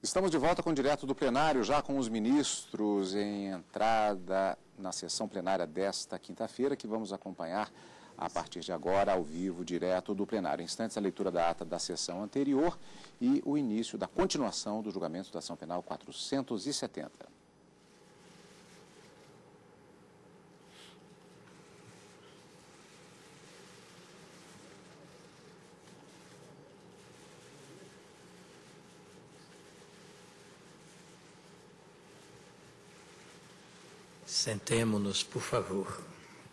Estamos de volta com o Direto do Plenário, já com os ministros em entrada na sessão plenária desta quinta-feira, que vamos acompanhar a partir de agora, ao vivo, direto do plenário. Em instantes, a leitura da ata da sessão anterior e o início da continuação do julgamento da ação penal 470. Sentemo-nos, por favor.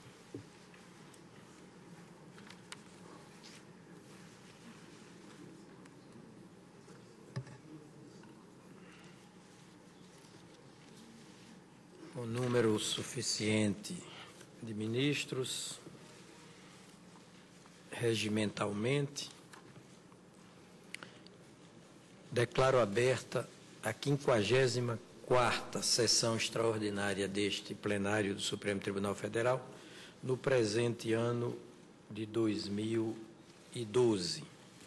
O número suficiente de ministros, regimentalmente, declaro aberta a 54ª sessão extraordinária deste plenário do Supremo Tribunal Federal, no presente ano de 2012.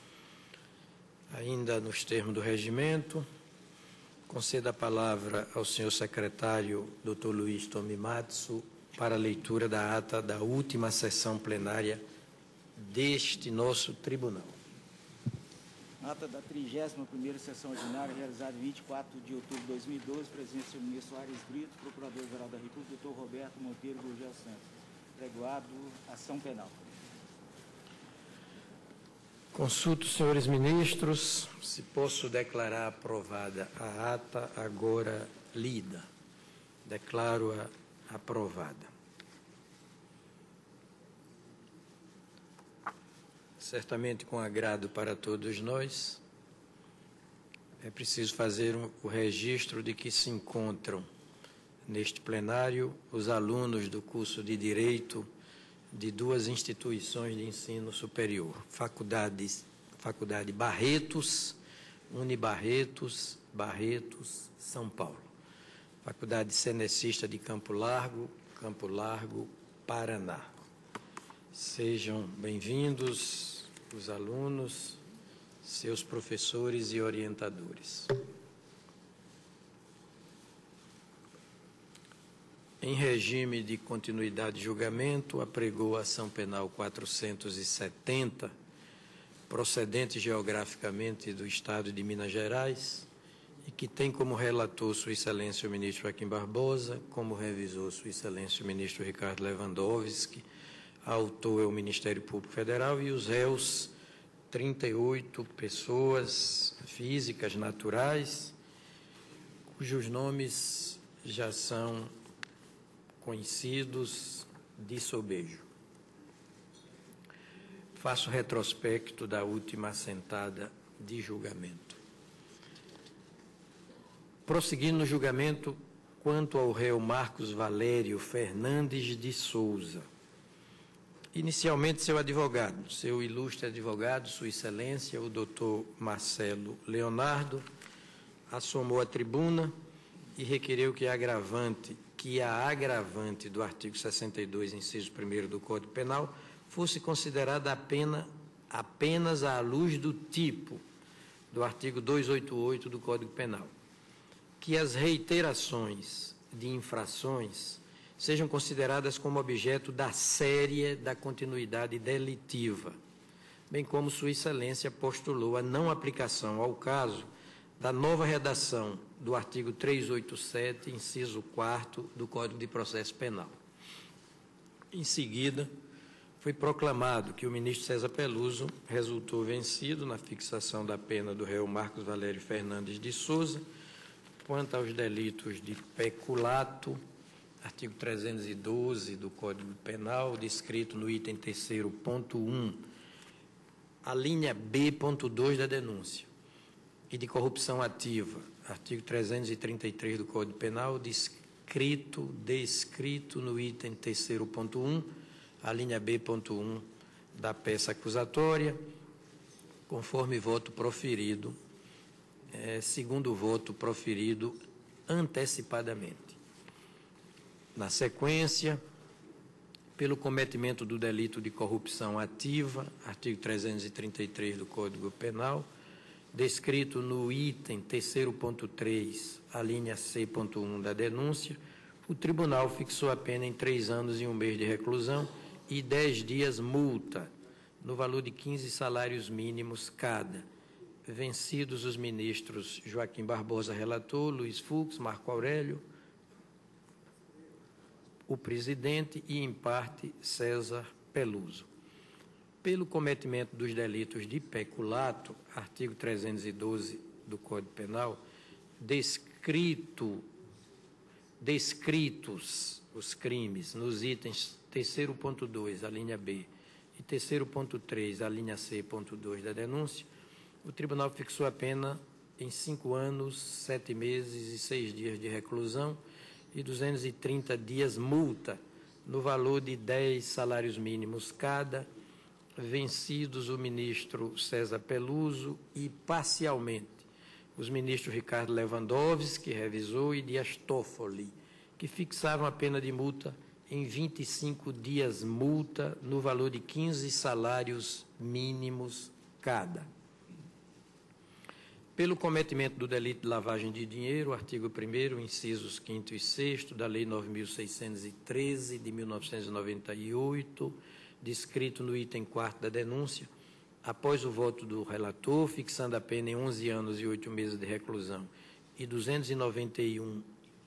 Ainda nos termos do regimento, concedo a palavra ao senhor secretário, Dr. Luiz Tomimatsu, para a leitura da ata da última sessão plenária deste nosso tribunal. Ata da 31ª sessão ordinária, realizada em 24 de outubro de 2012, presidente do ministro Aires Brito, procurador-geral da República, Dr. Roberto Monteiro Gurgel Santos. Pregoado, ação penal. Consulto os senhores ministros, se posso declarar aprovada a ata agora lida. Declaro-a aprovada. Certamente com agrado para todos nós, é preciso fazer o registro de que se encontram neste plenário os alunos do curso de Direito de duas instituições de ensino superior, Faculdade Barretos, Unibarretos, Barretos, São Paulo. Faculdade Cenecista de Campo Largo, Paraná. Sejam bem-vindos os alunos, seus professores e orientadores. Em regime de continuidade de julgamento, apregou a ação penal 470, procedente geograficamente do Estado de Minas Gerais, e que tem como relator Sua Excelência o ministro Joaquim Barbosa, como revisor Sua Excelência o ministro Ricardo Lewandowski, autor é o Ministério Público Federal e os réus, 38 pessoas físicas naturais, cujos nomes já são conhecidos de sobejo. Faço retrospecto da última assentada de julgamento. Prosseguindo no julgamento quanto ao réu Marcos Valério Fernandes de Souza. Inicialmente, seu advogado, seu ilustre advogado, Sua Excelência, o doutor Marcelo Leonardo, assomou à tribuna e requereu que a agravante do artigo 62, inciso 1º do Código Penal, fosse considerada apenas à luz do tipo do artigo 288 do Código Penal, que as reiterações de infrações sejam consideradas como objeto da série da continuidade delitiva, bem como Sua Excelência postulou a não aplicação ao caso da nova redação do artigo 387, inciso 4º do Código de Processo Penal. Em seguida, foi proclamado que o ministro César Peluso resultou vencido na fixação da pena do réu Marcos Valério Fernandes de Souza, quanto aos delitos de peculato, artigo 312 do Código Penal, descrito no item 3º, ponto 1, a linha B, ponto 2 da denúncia, e de corrupção ativa, artigo 333 do Código Penal, descrito no item 3º, ponto 1, a linha B, ponto 1 da peça acusatória, conforme voto proferido, segundo voto proferido antecipadamente. Na sequência, pelo cometimento do delito de corrupção ativa, artigo 333 do Código Penal, descrito no item 3º.3, a linha C.1 da denúncia, o tribunal fixou a pena em 3 anos e 1 mês de reclusão e 10 dias multa, no valor de 15 salários mínimos cada, vencidos os ministros Joaquim Barbosa, relator, Luiz Fux, Marco Aurélio, o presidente e, em parte, César Peluso. Pelo cometimento dos delitos de peculato, artigo 312 do Código Penal, descritos os crimes nos itens 3º.2, a linha B, e 3º.3, a linha C.2 da denúncia, o tribunal fixou a pena em 5 anos, 7 meses e 6 dias de reclusão e 230 dias multa, no valor de 10 salários mínimos cada, vencidos o ministro César Peluso e, parcialmente, os ministros Ricardo Lewandowski, revisor, e Dias Toffoli, que fixaram a pena de multa em 25 dias multa, no valor de 15 salários mínimos cada. Pelo cometimento do delito de lavagem de dinheiro, artigo 1º, incisos 5º e 6º da Lei 9.613, de 1998, descrito no item 4º da denúncia, após o voto do relator, fixando a pena em 11 anos e 8 meses de reclusão e 291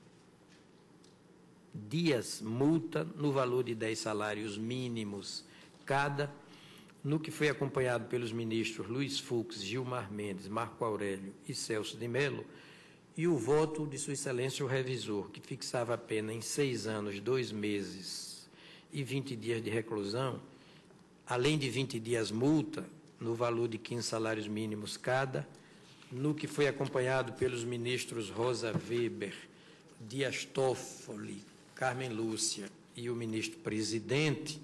dias multa, no valor de 10 salários mínimos cada, no que foi acompanhado pelos ministros Luiz Fux, Gilmar Mendes, Marco Aurélio e Celso de Mello, e o voto de Sua Excelência o Revisor, que fixava a pena em 6 anos, 2 meses e 20 dias de reclusão, além de 20 dias multa, no valor de 15 salários mínimos cada, no que foi acompanhado pelos ministros Rosa Weber, Dias Toffoli, Carmen Lúcia e o ministro presidente,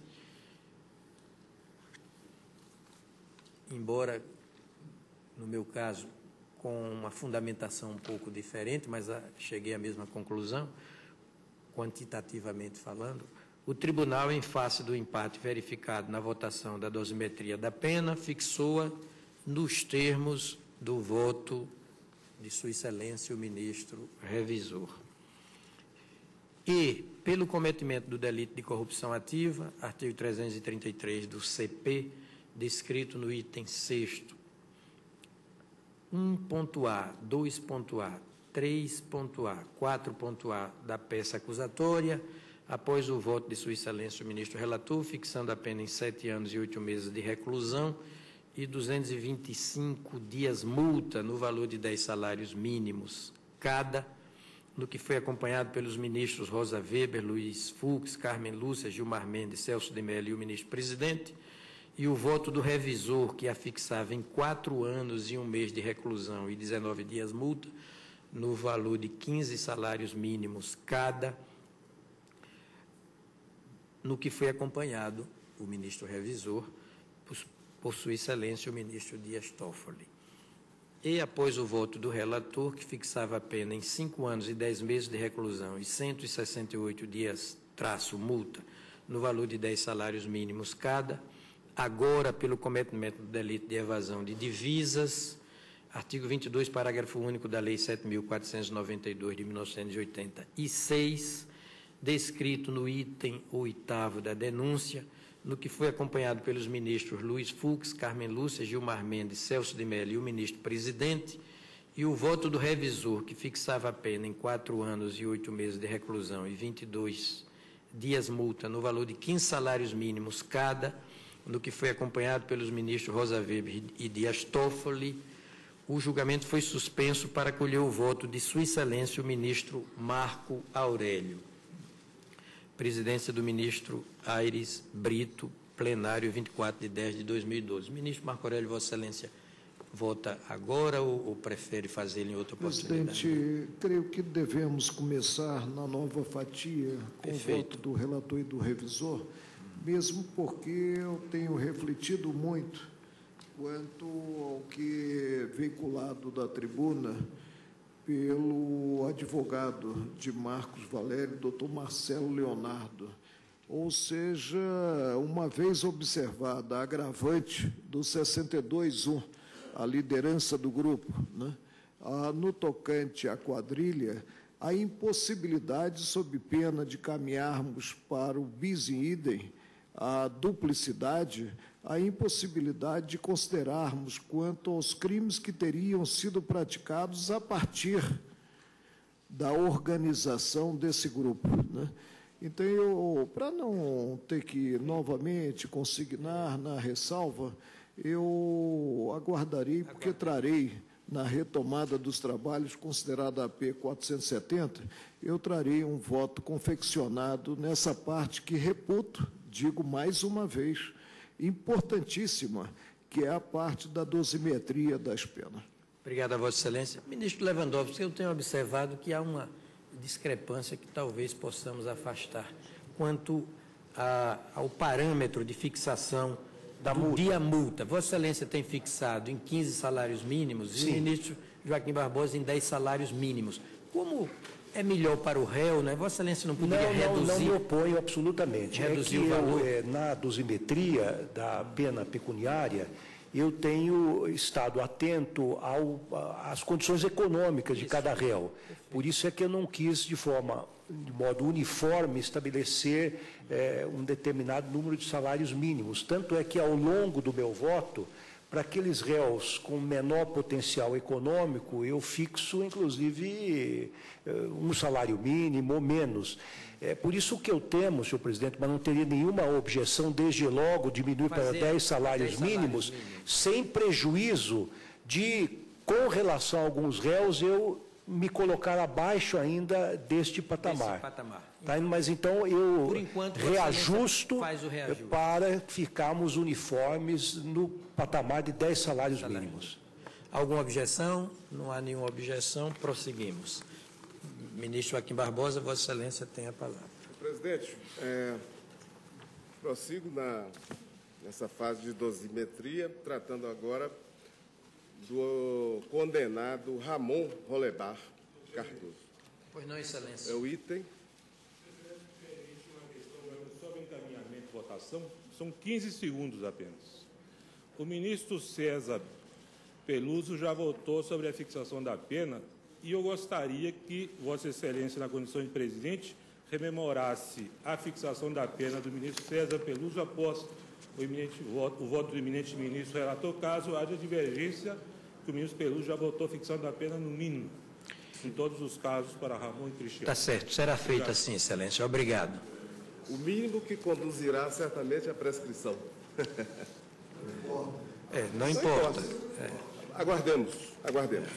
embora, no meu caso, com uma fundamentação um pouco diferente, mas cheguei à mesma conclusão, quantitativamente falando, o tribunal, em face do empate verificado na votação da dosimetria da pena, fixou-a nos termos do voto de Sua Excelência o ministro revisor. E, pelo cometimento do delito de corrupção ativa, artigo 333 do CP, descrito no item 6º, 1.a, 2.a, 3.a, 4.a da peça acusatória, após o voto de Sua Excelência o ministro relator, fixando a pena em 7 anos e 8 meses de reclusão e 225 dias multa, no valor de 10 salários mínimos cada, no que foi acompanhado pelos ministros Rosa Weber, Luiz Fux, Carmen Lúcia, Gilmar Mendes, Celso de Mello e o ministro presidente, e o voto do revisor, que a fixava em 4 anos e 1 mês de reclusão e 19 dias multa, no valor de 15 salários mínimos cada, no que foi acompanhado o ministro revisor por Sua Excelência o ministro Dias Toffoli. E, após o voto do relator, que fixava a pena em 5 anos e 10 meses de reclusão e 168 dias multa, no valor de 10 salários mínimos cada, agora, pelo cometimento do delito de evasão de divisas, artigo 22, parágrafo único da Lei 7.492, de 1986, descrito no item 8º da denúncia, no que foi acompanhado pelos ministros Luiz Fux, Carmen Lúcia, Gilmar Mendes, Celso de Mello e o ministro presidente, e o voto do revisor, que fixava a pena em 4 anos e 8 meses de reclusão e 22 dias multa, no valor de 15 salários mínimos cada, no que foi acompanhado pelos ministros Rosa Weber e Dias Toffoli, o julgamento foi suspenso para acolher o voto de Sua Excelência o ministro Marco Aurélio. Presidência do ministro Aires Brito, plenário 24 de 10 de 2012. Ministro Marco Aurélio, Vossa Excelência vota agora ou prefere fazê-lo em outra oportunidade? Presidente, creio que devemos começar na nova fatia com Perfeito. o voto do relator e do revisor, mesmo porque eu tenho refletido muito quanto ao que é veiculado da tribuna pelo advogado de Marcos Valério, doutor Marcelo Leonardo. Ou seja, uma vez observada a agravante do 62.1, a liderança do grupo, né? No tocante à quadrilha, a impossibilidade, sob pena de caminharmos para o bis in idem, a duplicidade, a impossibilidade de considerarmos quanto aos crimes que teriam sido praticados a partir da organização desse grupo, né? Então, para não ter que novamente consignar na ressalva, eu aguardarei, porque trarei, na retomada dos trabalhos, considerada a AP 470, eu trarei um voto confeccionado nessa parte que reputo, digo mais uma vez, importantíssima, que é a parte da dosimetria das penas. Obrigado a Vossa Excelência. Ministro Lewandowski, eu tenho observado que há uma discrepância que talvez possamos afastar quanto ao parâmetro de fixação do dia multa. Vossa Excelência tem fixado em 15 salários mínimos. Sim. E o ministro Joaquim Barbosa em 10 salários mínimos. Como é melhor para o réu, né? Vossa Excelência não poderia reduzir? Não me oponho absolutamente. Reduzir o valor. Na dosimetria da pena pecuniária, eu tenho estado atento às condições econômicas de cada réu. Por isso é que eu não quis, de modo uniforme, estabelecer um determinado número de salários mínimos. Tanto é que, ao longo do meu voto, para aqueles réus com menor potencial econômico, eu fixo, inclusive, um salário mínimo ou menos. Por isso que eu temo, senhor presidente, mas não teria nenhuma objeção, desde logo, diminuir para 10 salários mínimos, sem prejuízo de, com relação a alguns réus, eu me colocar abaixo ainda deste patamar. Tá? Mas então eu por enquanto, reajusto para ficarmos uniformes no patamar de 10 salários mínimos. Alguma objeção? Não há nenhuma objeção, prosseguimos. Ministro Joaquim Barbosa, Vossa Excelência tem a palavra. Presidente, prossigo nessa fase de dosimetria, tratando agora do condenado Ramon Rolebar Cardoso. Pois não, Excelência. É o item. Sobre encaminhamento de votação, são 15 segundos apenas. O ministro César Peluso já votou sobre a fixação da pena e eu gostaria que Vossa Excelência, na condição de presidente, rememorasse a fixação da pena do ministro César Peluso após o voto do eminente ministro relator, caso haja divergência, que o ministro Peluso já votou fixando a pena no mínimo, em todos os casos, para Ramon e Cristiano. Está certo, será feito assim, Excelência. Obrigado. O mínimo que conduzirá certamente à prescrição. Não importa. Aguardemos. Aguardemos.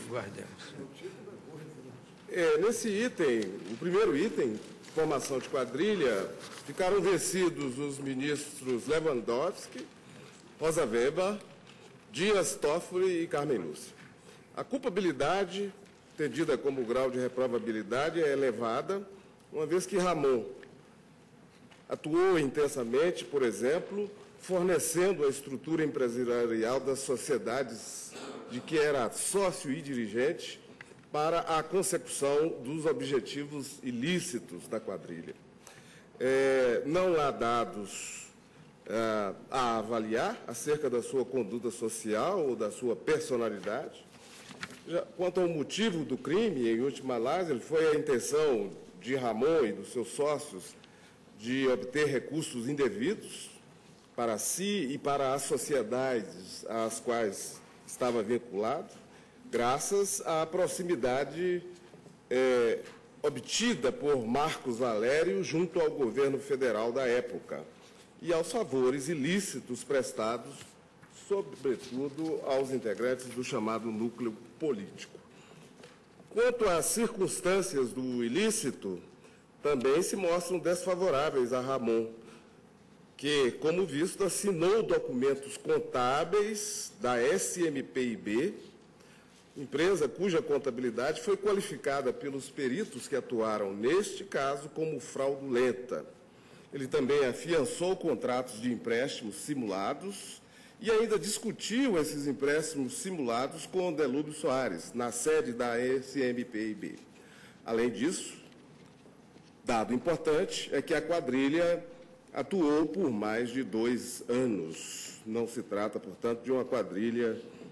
Nesse item, o primeiro item, formação de quadrilha, ficaram vencidos os ministros Lewandowski, Rosa Weber, Dias Toffoli e Carmen Lúcia. A culpabilidade, entendida como grau de reprovabilidade, é elevada, uma vez que Ramon atuou intensamente, por exemplo, fornecendo a estrutura empresarial das sociedades de que era sócio e dirigente para a consecução dos objetivos ilícitos da quadrilha. Não há dados a avaliar acerca da sua conduta social ou da sua personalidade. Quanto ao motivo do crime, em última análise, foi a intenção de Ramon e dos seus sócios de obter recursos indevidos para si e para as sociedades às quais estava vinculado, graças à proximidade obtida por Marcos Valério junto ao governo federal da época e aos favores ilícitos prestados, sobretudo aos integrantes do chamado núcleo político. Quanto às circunstâncias do ilícito, também se mostram desfavoráveis a Ramon, que, como visto, assinou documentos contábeis da SMPIB, empresa cuja contabilidade foi qualificada pelos peritos que atuaram neste caso como fraudulenta. Ele também afiançou contratos de empréstimos simulados e ainda discutiu esses empréstimos simulados com Delúbio Soares, na sede da SMPIB. Além disso, dado importante é que a quadrilha atuou por mais de 2 anos. Não se trata, portanto, de uma quadrilha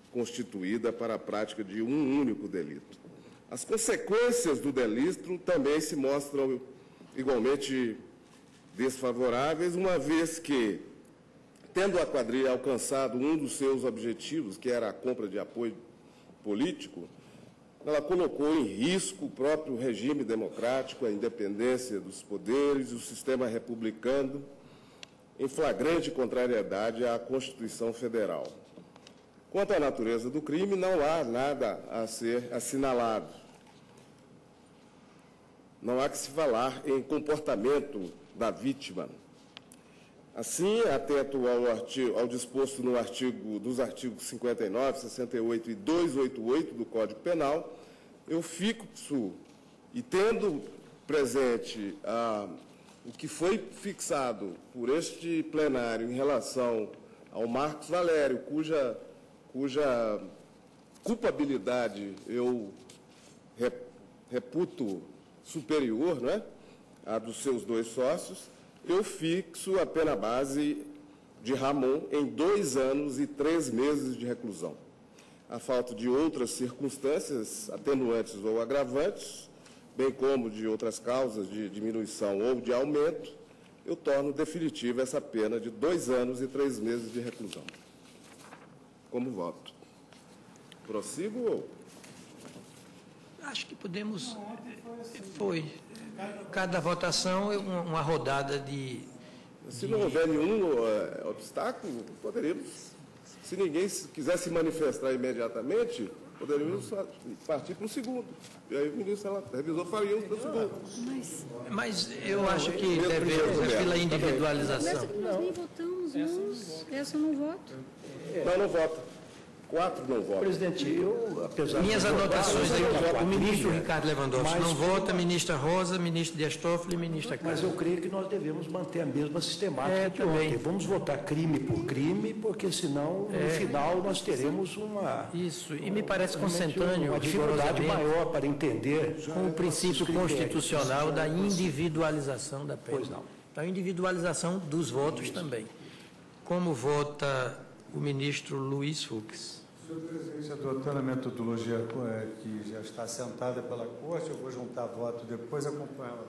constituída para a prática de um único delito. As consequências do delito também se mostram igualmente desfavoráveis, uma vez que, tendo a quadrilha alcançado um dos seus objetivos, que era a compra de apoio político, ela colocou em risco o próprio regime democrático, a independência dos poderes, o sistema republicano, em flagrante contrariedade à Constituição Federal. Quanto à natureza do crime, não há nada a ser assinalado. Não há que se falar em comportamento da vítima. Assim, atento ao disposto dos artigos 59, 68 e 288 do Código Penal, eu fixo, e tendo presente o que foi fixado por este plenário em relação ao Marcos Valério, cuja culpabilidade eu reputo superior, não é, à dos seus dois sócios, eu fixo a pena base de Ramon em 2 anos e 3 meses de reclusão. A falta de outras circunstâncias atenuantes ou agravantes, bem como de outras causas de diminuição ou de aumento, eu torno definitiva essa pena de 2 anos e 3 meses de reclusão. Como voto? Prossigo ou... Acho que podemos... Foi. Cada votação é uma rodada de... Se não houver nenhum obstáculo, poderíamos, se ninguém quiser se manifestar imediatamente, poderíamos partir para o segundo. E aí o ministro revisor faria o segundo. Mas eu acho que devemos, pela individualização. Nós nem votamos uns, essa eu não voto. Não vota. 4 não votam. Presidente, apesar Minhas anotações aí, o ministro Ricardo Lewandowski mas, não vota, a ministra Rosa, ministro Dias Toffoli e ministra Mas Câmara. eu creio que nós devemos manter a mesma sistemática de também. ontem. Vamos votar crime por crime, porque senão, no final, nós teremos Isso, e me parece consentâneo, uma dificuldade rigorosamente, maior para entender com o princípio constitucional da individualização da pena. Pois não. Da individualização dos votos também. Como vota o ministro Luiz Fux? Senhor presidente, adotando a metodologia que já está assentada pela Corte, eu vou juntar voto depois acompanhá-la.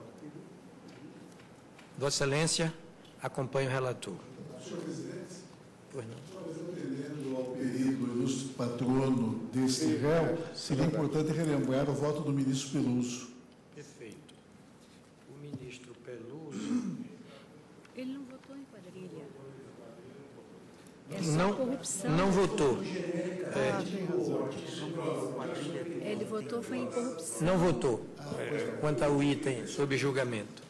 Vossa Excelência, acompanha o relator. Senhor presidente, Pois não. talvez atendendo ao período ilustre patrono deste réu, seria importante relembrar o voto do ministro Peluso. Perfeito. O ministro Peluso... Ele não votou em quadrilha. Não votou. Ele votou foi em corrupção. Não votou. Quanto ao item sob julgamento.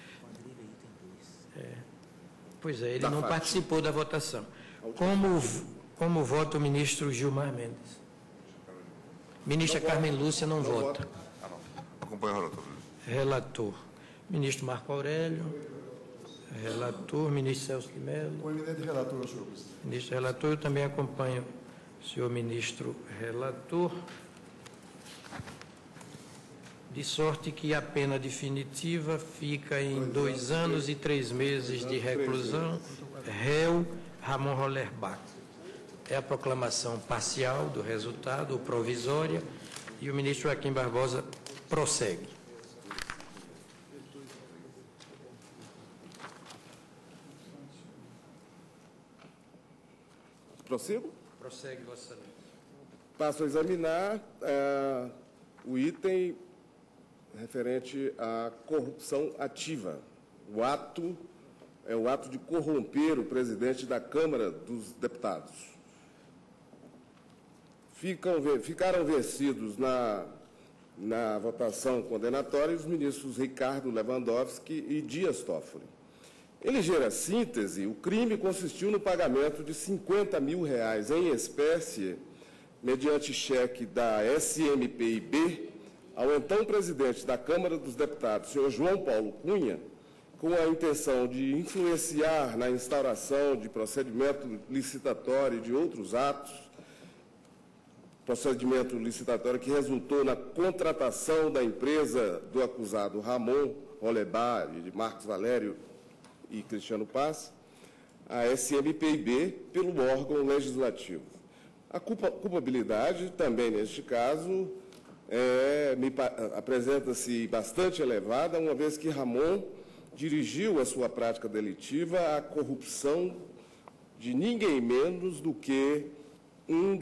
Pois é, ele não participou da votação. Como vota o ministro Gilmar Mendes? Ministra Carmen Lúcia não vota. Acompanha o relator. Relator. Ministro Marco Aurélio. Relator. Ministro Celso de Mello. O eminente relator, senhor presidente. Ministro relator, eu também acompanho o senhor ministro relator. De sorte que a pena definitiva fica em 2 anos e 3 meses de reclusão. Réu Ramon Rollerbach. É a proclamação parcial do resultado, ou provisória, e o ministro Joaquim Barbosa prossegue. Prossigo? Prossegue, Vossa Excelência. Passo a examinar o item referente à corrupção ativa. O ato é o ato de corromper o presidente da Câmara dos Deputados. Ficaram vencidos na votação condenatória os ministros Ricardo Lewandowski e Dias Toffoli. Em ligeira síntese, o crime consistiu no pagamento de R$50 mil em espécie, mediante cheque da SMPIB, ao então presidente da Câmara dos Deputados, senhor João Paulo Cunha, com a intenção de influenciar na instauração de procedimento licitatório e de outros atos, procedimento licitatório que resultou na contratação da empresa do acusado Ramon Rollerbach e de Marcos Valério e Cristiano Paz, a SMPIB, pelo órgão legislativo. A culpabilidade, também neste caso, apresenta-se bastante elevada, uma vez que Ramon dirigiu a sua prática delitiva à corrupção de ninguém menos do que um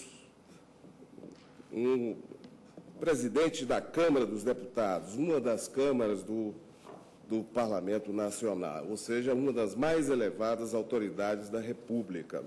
presidente da Câmara dos Deputados, uma das câmaras do Parlamento Nacional, ou seja, uma das mais elevadas autoridades da República.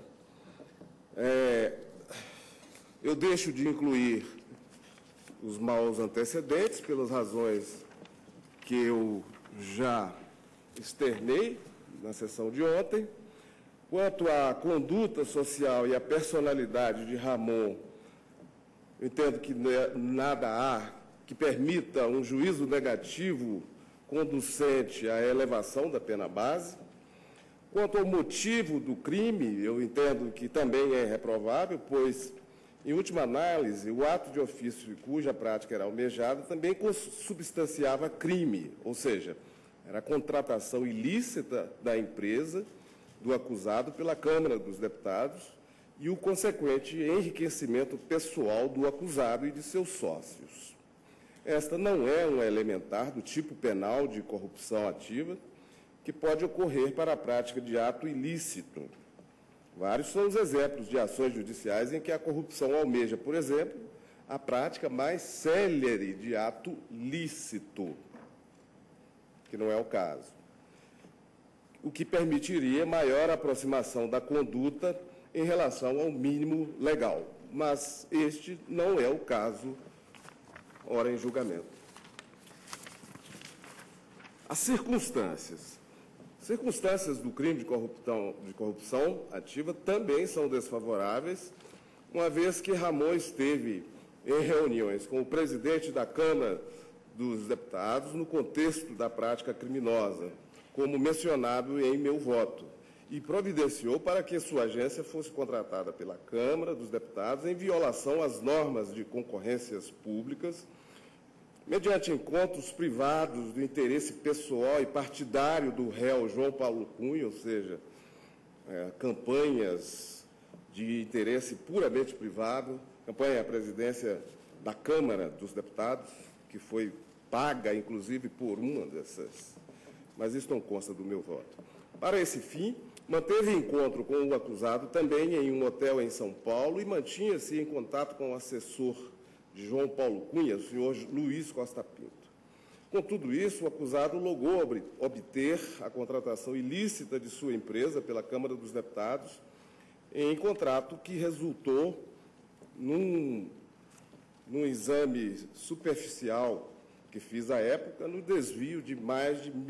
Eu deixo de incluir os maus antecedentes, pelas razões que eu já externei na sessão de ontem. Quanto à conduta social e à personalidade de Ramon, eu entendo que nada há que permita um juízo negativo conducente à elevação da pena base. Quanto ao motivo do crime, eu entendo que também é reprovável, pois, em última análise, o ato de ofício cuja prática era almejada também consubstanciava crime, ou seja, era a contratação ilícita da empresa do acusado pela Câmara dos Deputados e o consequente enriquecimento pessoal do acusado e de seus sócios. Esta não é uma elementar do tipo penal de corrupção ativa que pode ocorrer para a prática de ato ilícito. Vários são os exemplos de ações judiciais em que a corrupção almeja, por exemplo, a prática mais célere de ato lícito, que não é o caso, o que permitiria maior aproximação da conduta em relação ao mínimo legal. Mas este não é o caso, ora em julgamento. As circunstâncias do crime de corrupção ativa também são desfavoráveis, uma vez que Ramon esteve em reuniões com o presidente da Câmara dos Deputados no contexto da prática criminosa, como mencionado em meu voto, e providenciou para que sua agência fosse contratada pela Câmara dos Deputados em violação às normas de concorrências públicas, mediante encontros privados do interesse pessoal e partidário do réu João Paulo Cunha, ou seja, campanhas de interesse puramente privado, campanha à presidência da Câmara dos Deputados, que foi paga, inclusive, por uma dessas, mas isso não consta do meu voto. Para esse fim, manteve encontro com o acusado também em um hotel em São Paulo e mantinha-se em contato com o assessor de João Paulo Cunha, o senhor Luiz Costa Pinto. Com tudo isso, o acusado logrou obter a contratação ilícita de sua empresa pela Câmara dos Deputados em contrato que resultou num exame superficial que fiz à época, no desvio de mais de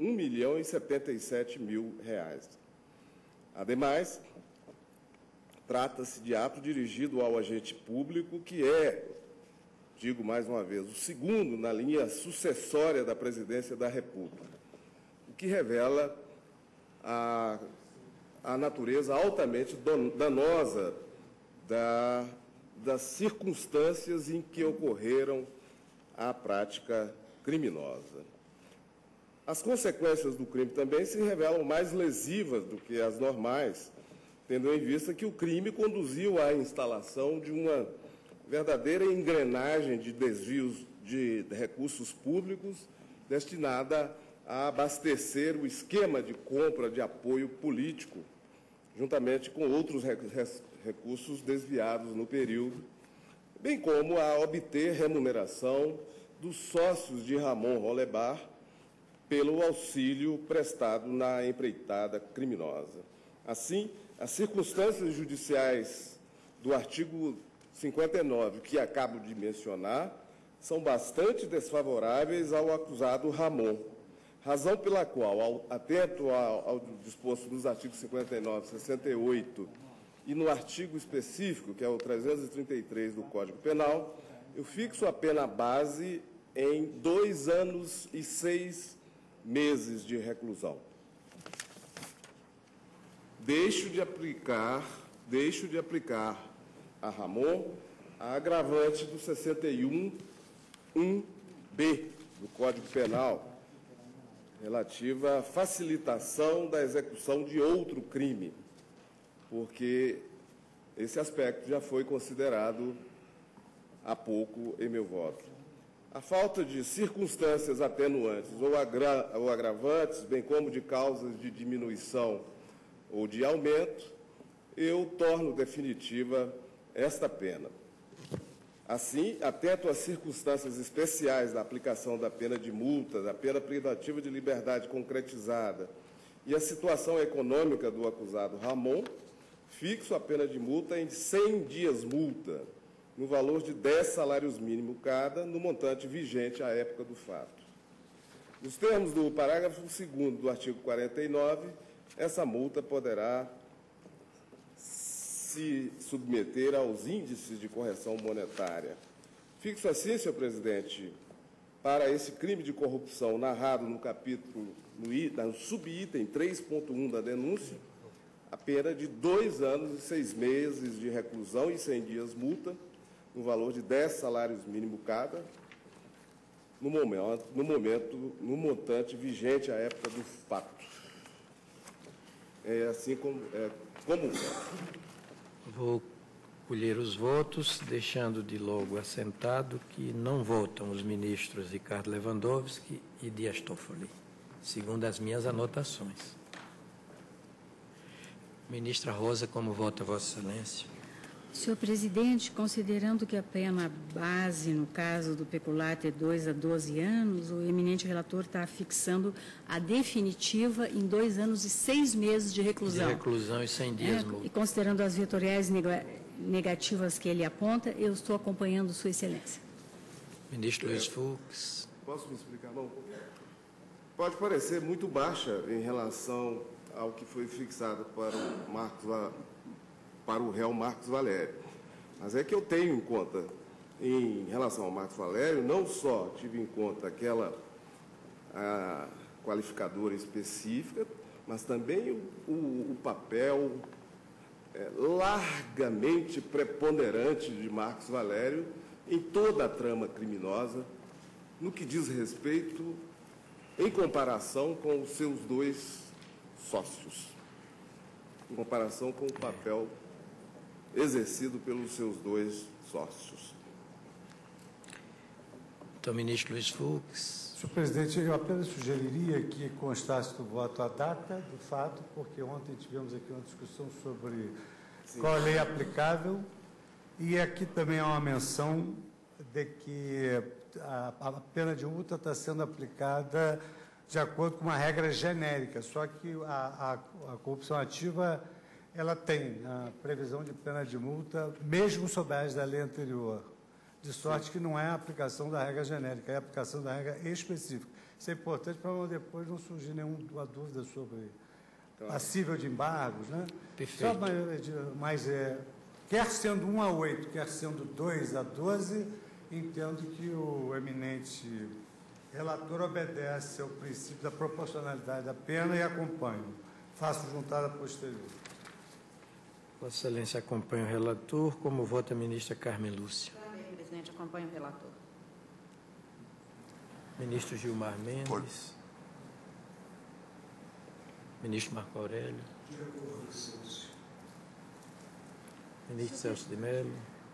R$1.077.000. Ademais, trata-se de ato dirigido ao agente público, que é, digo mais uma vez, o segundo na linha sucessória da Presidência da República, o que revela a natureza altamente danosa das circunstâncias em que ocorreram a prática criminosa. As consequências do crime também se revelam mais lesivas do que as normais, tendo em vista que o crime conduziu à instalação de uma verdadeira engrenagem de desvios de recursos públicos destinada a abastecer o esquema de compra de apoio político, juntamente com outros recursos desviados no período, bem como a obter remuneração dos sócios de Ramon Hollebar pelo auxílio prestado na empreitada criminosa. Assim, as circunstâncias judiciais do artigo 59, que acabo de mencionar, são bastante desfavoráveis ao acusado Ramon, razão pela qual, atento ao disposto nos artigos 59, 68 e no artigo específico, que é o 333 do Código Penal, eu fixo a pena base em 2 anos e 6 meses de reclusão. Deixo de aplicar a Ramon a agravante do 61.1b do Código Penal, relativa à facilitação da execução de outro crime, porque Esse aspecto já foi considerado há pouco em meu voto. A falta de circunstâncias atenuantes ou agravantes, bem como de causas de diminuição ou de aumento, eu torno definitiva esta pena. Assim, atento às circunstâncias especiais da aplicação da pena de multa, da pena privativa de liberdade concretizada e a situação econômica do acusado Ramon, fixo a pena de multa em 100 dias multa, no valor de 10 salários mínimos cada, no montante vigente à época do fato. Nos termos do parágrafo 2º do artigo 49, essa multa poderá se submeter aos índices de correção monetária. Fixo assim, senhor presidente, para esse crime de corrupção narrado no capítulo, no subitem 3.1 da denúncia, a pena de 2 anos e 6 meses de reclusão e 100 dias multa, no valor de 10 salários mínimos cada, no montante vigente à época do fato. É assim como comum. Vou colher os votos, deixando de logo assentado que não votam os ministros Ricardo Lewandowski e Dias Toffoli, segundo as minhas anotações. Ministra Rosa, como vota Vossa Excelência? Senhor presidente, considerando que a pena base, no caso do peculato, é 2 a 12 anos, o eminente relator está fixando a definitiva em 2 anos e 6 meses de reclusão. De reclusão e 100 dias multa. E considerando as vitoriais negativas que ele aponta, eu estou acompanhando Sua Excelência. Ministro Luiz Fux. Posso me explicar? Não. Pode parecer muito baixa em relação ao que foi fixado para o réu Marcos Valério. Mas é que eu tenho em conta, em relação ao Marcos Valério, não só tive em conta aquela qualificadora específica, mas também o papel largamente preponderante de Marcos Valério em toda a trama criminosa, no que diz respeito, em comparação com os seus 2 sócios, em comparação com o papel exercido pelos seus 2 sócios. Então, ministro Luiz Fux. Senhor presidente, eu apenas sugeriria que constasse do voto a data do fato, porque ontem tivemos aqui uma discussão sobre qual a lei aplicável, e aqui também há uma menção de que a pena de multa está sendo aplicada de acordo com uma regra genérica, só que a corrupção ativa ela tem a previsão de pena de multa, mesmo sob a da lei anterior, de sorte que não é a aplicação da regra genérica, é a aplicação da regra específica. Isso é importante para depois não surgir nenhuma dúvida sobre passível de embargos, né? Perfeito. Só, mas quer sendo 1 a 8, quer sendo 2 a 12, entendo que o eminente relator obedece ao princípio da proporcionalidade da pena e acompanho. Faço juntada posterior. Vossa Excelência acompanha o relator. Como vota a ministra Carmen Lúcia? Também, presidente, acompanho o relator. Ministro Gilmar Mendes. Ministro Marco Aurélio. Ministro Celso de Mello.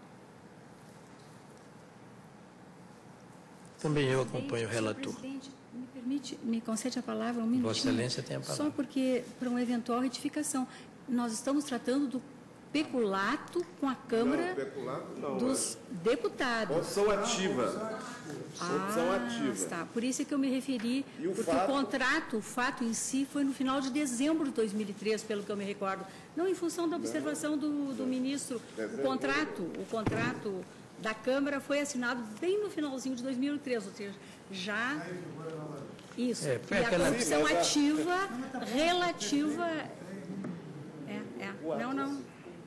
Também eu acompanho o relator. Presidente, me concede a palavra um minutinho. Vossa Excelência tem a palavra. Só porque, para uma eventual retificação, nós estamos tratando do peculato com a Câmara dos Deputados. Opção ativa. Opção ativa. Tá. Por isso é que eu me referi, porque o fato em si foi no final de dezembro de 2003, pelo que eu me recordo. Não em função da observação do ministro. O contrato da Câmara foi assinado bem no finalzinho de 2003, ou seja, já... Isso. E a corrupção ativa relativa... Não.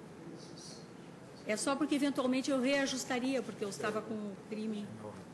É só porque, eventualmente, eu reajustaria, porque eu estava com o crime.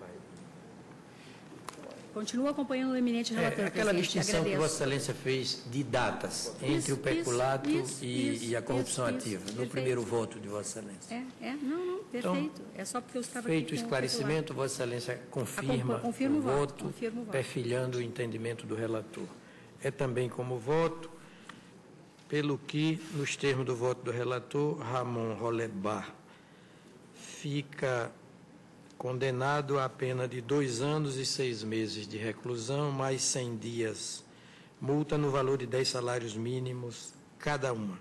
Continuo acompanhando o eminente relator. Aquela distinção que Vossa Excelência fez de datas entre o peculato e a corrupção ativa, no primeiro voto de Vossa Excelência. Não, perfeito. É só porque eu estava feito o esclarecimento, Vossa Excelência confirma o voto, perfilhando o entendimento do relator. É também como voto pelo que, nos termos do voto do relator, Ramon Holebach fica condenado à pena de 2 anos e 6 meses de reclusão, mais 100 dias, multa no valor de 10 salários mínimos cada uma.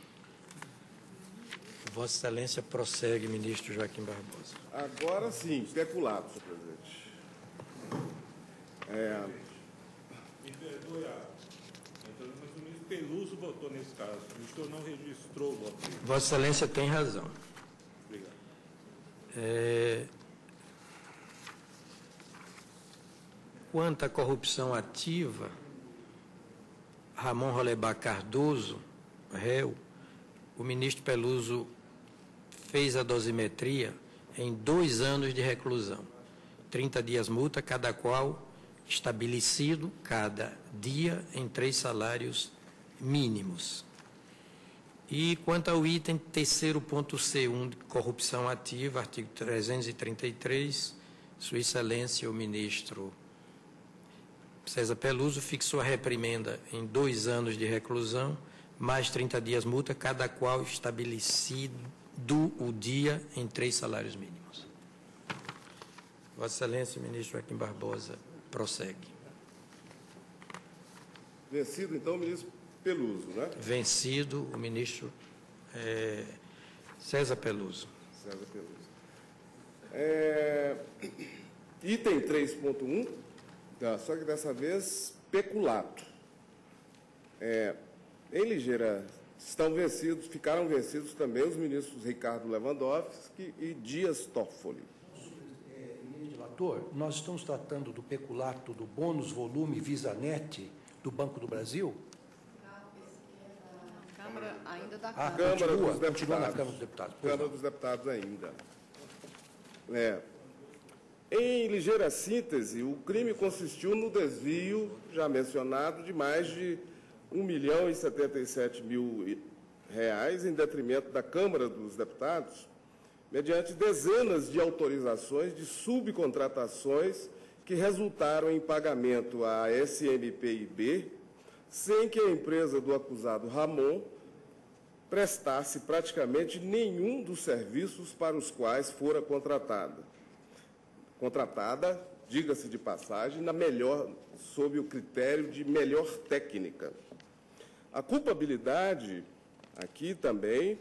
Vossa Excelência prossegue, ministro Joaquim Barbosa. Agora sim, peculato, senhor presidente. Me perdoe, mas o ministro Peluso votou nesse caso. O senhor não registrou o voto dele. Vossa Excelência tem razão. Obrigado. Quanto à corrupção ativa, Ramon Holebach Cardoso, réu, o ministro Peluso fez a dosimetria em 2 anos de reclusão, 30 dias multa, cada qual estabelecido cada dia em 3 salários mínimos. E quanto ao item terceiro ponto C1 de corrupção ativa, artigo 333, Sua Excelência, o ministro César Peluso fixou a reprimenda em 2 anos de reclusão, mais 30 dias multa, cada qual estabelecido o dia em 3 salários mínimos. Vossa Excelência, o ministro Joaquim Barbosa, prossegue. Vencido, então, o ministro Peluso, né? Vencido o ministro César Peluso. César Peluso. Item 3.1, só que dessa vez, peculato. Em Ligeira, ficaram vencidos também os ministros Ricardo Lewandowski e Dias Toffoli. Relator, nós estamos tratando do peculato do bônus volume VisaNet do Banco do Brasil? Câmara ainda da Câmara dos Deputados. Continua na Câmara dos Deputados. Câmara dos Deputados ainda. Em ligeira síntese, o crime consistiu no desvio, já mencionado, de mais de R$1.077.000 em detrimento da Câmara dos Deputados, mediante dezenas de autorizações de subcontratações que resultaram em pagamento à SMPIB, sem que a empresa do acusado Ramon prestasse praticamente nenhum dos serviços para os quais fora contratada, diga-se de passagem, sob o critério de melhor técnica. A culpabilidade aqui também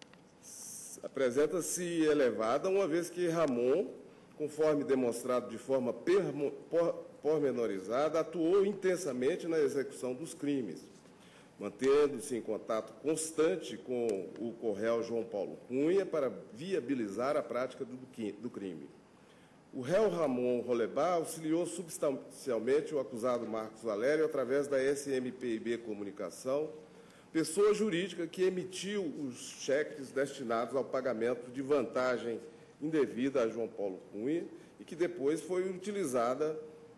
apresenta-se elevada, uma vez que Ramon, conforme demonstrado de forma pormenorizada, atuou intensamente na execução dos crimes, mantendo-se em contato constante com o Correio João Paulo Cunha para viabilizar a prática do crime. O réu Ramon Holebach auxiliou substancialmente o acusado Marcos Valério através da SMPIB Comunicação, pessoa jurídica que emitiu os cheques destinados ao pagamento de vantagem indevida a João Paulo Cunha e que depois foi utilizada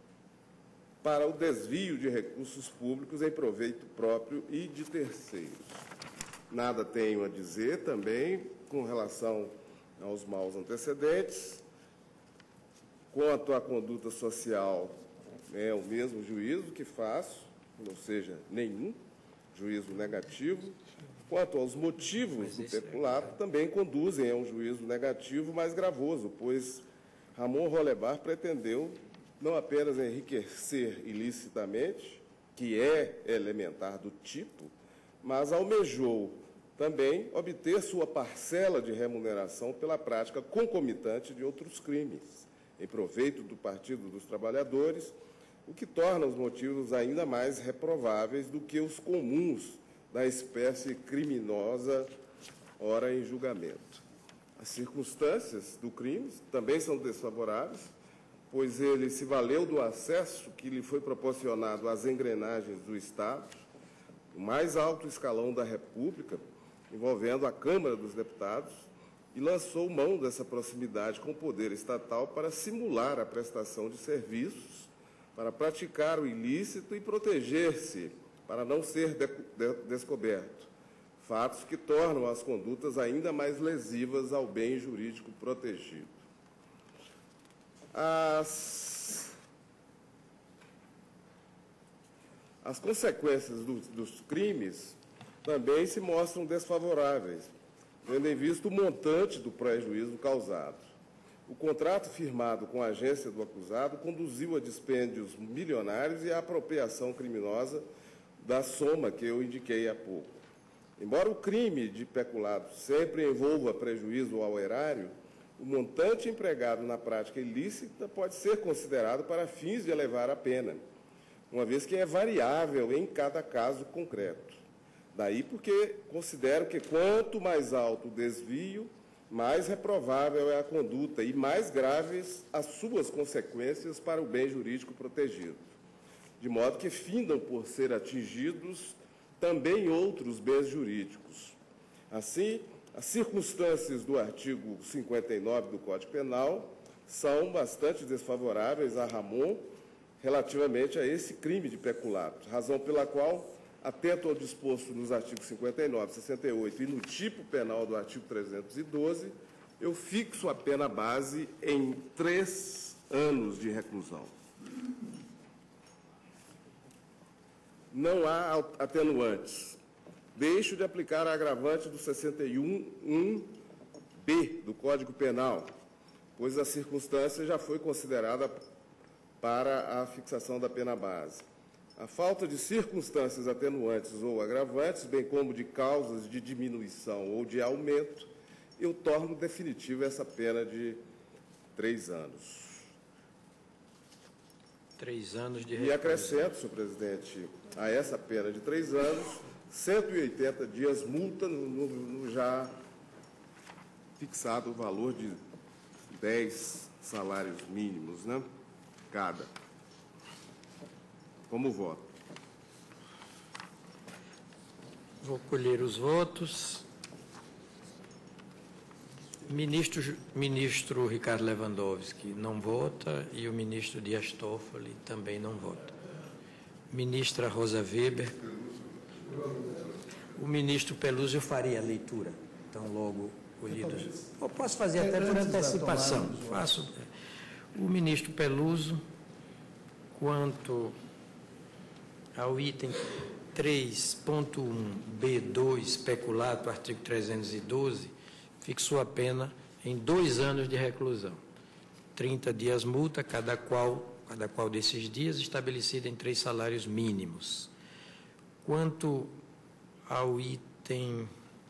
para o desvio de recursos públicos em proveito próprio e de terceiros. Nada tenho a dizer também com relação aos maus antecedentes. Quanto à conduta social, é o mesmo juízo que faço, ou seja, nenhum juízo negativo. Quanto aos motivos do peculato, também conduzem a um juízo negativo mais gravoso, pois Ramon Holebach pretendeu não apenas enriquecer ilicitamente, que é elementar do tipo, mas almejou também obter sua parcela de remuneração pela prática concomitante de outros crimes, em proveito do Partido dos Trabalhadores, o que torna os motivos ainda mais reprováveis do que os comuns da espécie criminosa ora em julgamento. As circunstâncias do crime também são desfavoráveis, pois ele se valeu do acesso que lhe foi proporcionado às engrenagens do Estado, o mais alto escalão da República, envolvendo a Câmara dos Deputados, e lançou mão dessa proximidade com o poder estatal para simular a prestação de serviços, para praticar o ilícito e proteger-se, para não ser descoberto. Fatos que tornam as condutas ainda mais lesivas ao bem jurídico protegido. As consequências dos crimes também se mostram desfavoráveis, tendo em vista o montante do prejuízo causado. O contrato firmado com a agência do acusado conduziu a dispêndios milionários e à apropriação criminosa da soma que eu indiquei há pouco. Embora o crime de peculato sempre envolva prejuízo ao erário, o montante empregado na prática ilícita pode ser considerado para fins de elevar a pena, uma vez que é variável em cada caso concreto. Daí porque considero que quanto mais alto o desvio, mais reprovável é a conduta e mais graves as suas consequências para o bem jurídico protegido, de modo que findam por ser atingidos também outros bens jurídicos. Assim, as circunstâncias do artigo 59 do Código Penal são bastante desfavoráveis a Ramon relativamente a esse crime de peculato, razão pela qual, atento ao disposto nos artigos 59, 68 e no tipo penal do artigo 312, eu fixo a pena base em 3 anos de reclusão. Não há atenuantes. Deixo de aplicar a agravante do 61.1b do Código Penal, pois a circunstância já foi considerada para a fixação da pena base. A falta de circunstâncias atenuantes ou agravantes, bem como de causas de diminuição ou de aumento, eu torno definitiva essa pena de 3 anos. 3 anos de reclusão. E acrescento, senhor presidente, a essa pena de 3 anos, 180 dias multa no já fixado o valor de 10 salários mínimos, né? Cada. Como voto? Vou colher os votos. Ministro Ricardo Lewandowski não vota e o ministro Dias Toffoli também não vota. Ministra Rosa Weber. O ministro Peluso, eu faria a leitura, então logo colhido. Eu posso fazer até por antecipação. Faço. O ministro Peluso, quanto ao item 3.1b2, peculato, artigo 312, fixou a pena em 2 anos de reclusão. 30 dias multa, cada qual desses dias estabelecido em 3 salários mínimos. Quanto ao item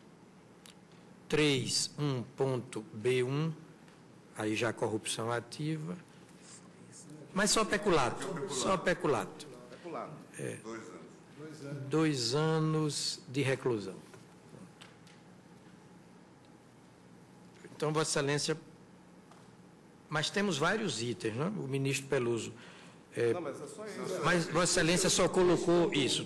3.1.b1, aí já corrupção ativa, mas só peculato. Só peculato. É. 2 anos de reclusão. Então, Vossa Excelência, mas temos vários itens, não é? O ministro Peluso. Mas Vossa Excelência só colocou isso,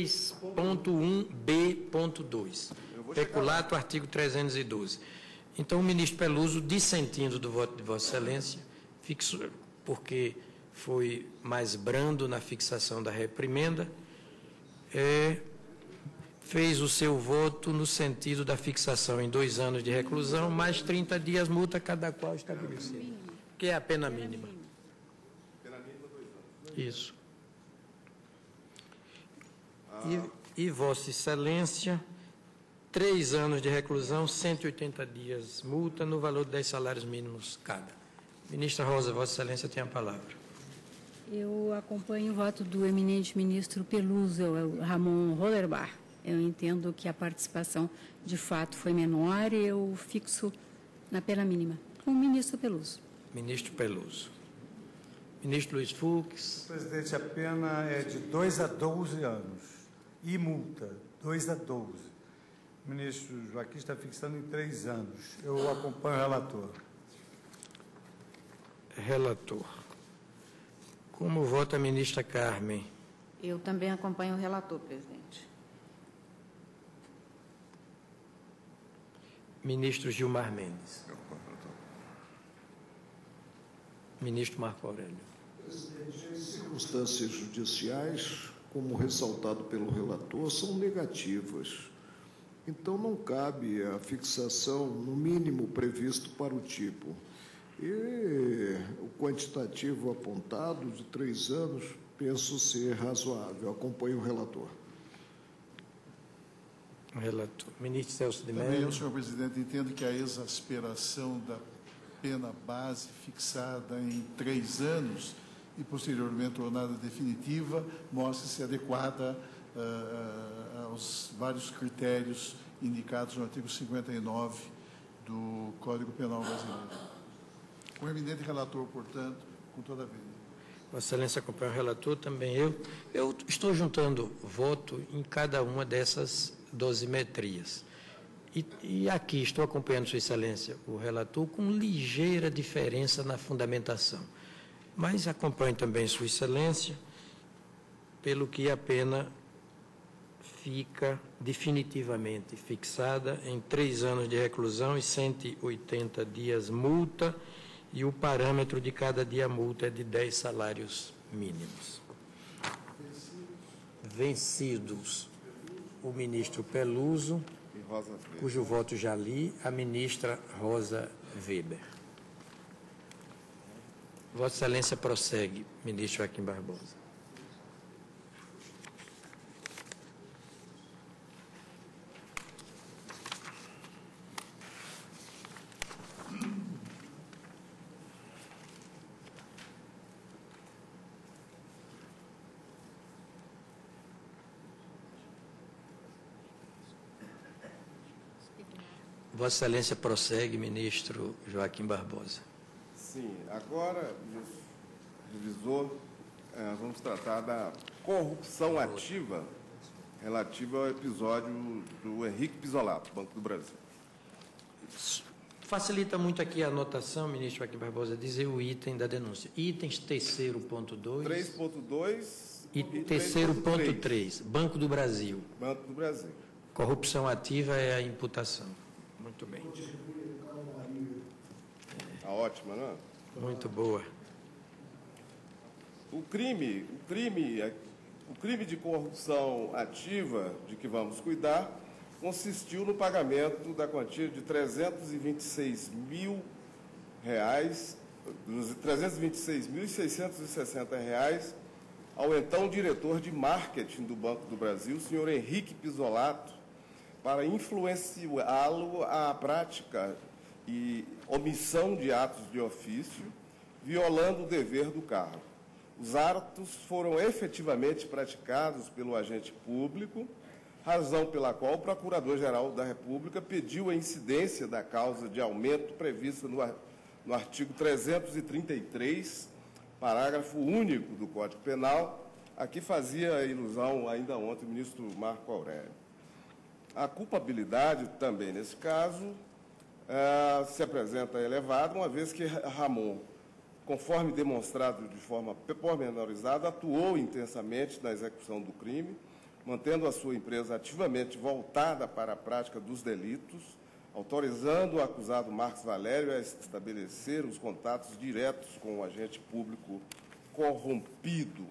3.1b.2, peculato, artigo 312. Então, o ministro Peluso, dissentindo do voto de Vossa Excelência, fixou, porque foi mais brando na fixação da reprimenda, fez o seu voto no sentido da fixação em 2 anos de reclusão, mais 30 dias multa, cada qual estabelecido, que é a pena mínima. Pena mínima 2 anos. Isso. E Vossa Excelência, 3 anos de reclusão, 180 dias multa, no valor de 10 salários mínimos cada. Ministra Rosa, Vossa Excelência tem a palavra. Eu acompanho o voto do eminente ministro Peluso, Ramon Hollerbach. Eu entendo que a participação, de fato, foi menor e eu fixo na pena mínima. Com o ministro Peluso. Ministro Peluso. Ministro Luiz Fux. Presidente, a pena é de 2 a 12 anos. E multa, 2 a 12. O ministro Joaquim está fixando em 3 anos. Eu acompanho o relator. Relator. Como vota a ministra Carmen? Eu também acompanho o relator, presidente. Ministro Gilmar Mendes. Ministro Marco Aurélio. Presidente, as circunstâncias judiciais, como ressaltado pelo relator, são negativas. Então, não cabe a fixação no mínimo previsto para o tipo. E o quantitativo apontado de 3 anos, penso ser razoável. Acompanho o relator. O relator. Ministro Celso de Mello. Também eu, senhor presidente, entendo que a exasperação da pena base fixada em 3 anos e posteriormente tornada definitiva mostre-se adequada aos vários critérios indicados no artigo 59 do Código Penal brasileiro. O eminente relator, portanto, com toda a vida. Vossa Excelência acompanha o relator, também eu. Eu estou juntando voto em cada uma dessas dosimetrias. E aqui estou acompanhando, Sua Excelência, o relator, com ligeira diferença na fundamentação. Mas acompanho também, Sua Excelência, pelo que a pena fica definitivamente fixada em 3 anos de reclusão e 180 dias multa, e o parâmetro de cada dia multa é de 10 salários mínimos. Vencidos o ministro Peluso, cujo voto já li, a ministra Rosa Weber. Vossa Excelência prossegue, ministro Joaquim Barbosa. Vossa Excelência prossegue, ministro Joaquim Barbosa. Sim, agora, revisor, vamos tratar da corrupção ativa relativa ao episódio do Henrique Pisolato, Banco do Brasil. Facilita muito aqui a anotação, ministro Joaquim Barbosa, dizer o item da denúncia. Itens terceiro ponto 2... 3.2 e terceiro ponto 3, Banco do Brasil. Banco do Brasil. Corrupção ativa é a imputação. Muito bem. Tá ótima, não é? Muito boa. O crime de corrupção ativa de que vamos cuidar consistiu no pagamento da quantia de R$ 326.660 ao então diretor de marketing do Banco do Brasil, senhor Henrique Pisolato, para influenciá-lo à prática e omissão de atos de ofício, violando o dever do cargo. Os atos foram efetivamente praticados pelo agente público, razão pela qual o Procurador-Geral da República pediu a incidência da causa de aumento prevista no artigo 333, parágrafo único do Código Penal, a que fazia ilusão ainda ontem o ministro Marco Aurélio. A culpabilidade também, nesse caso, se apresenta elevada, uma vez que Ramon, conforme demonstrado de forma pormenorizada, atuou intensamente na execução do crime, mantendo a sua empresa ativamente voltada para a prática dos delitos, autorizando o acusado Marcos Valério a estabelecer os contatos diretos com o agente público corrompido.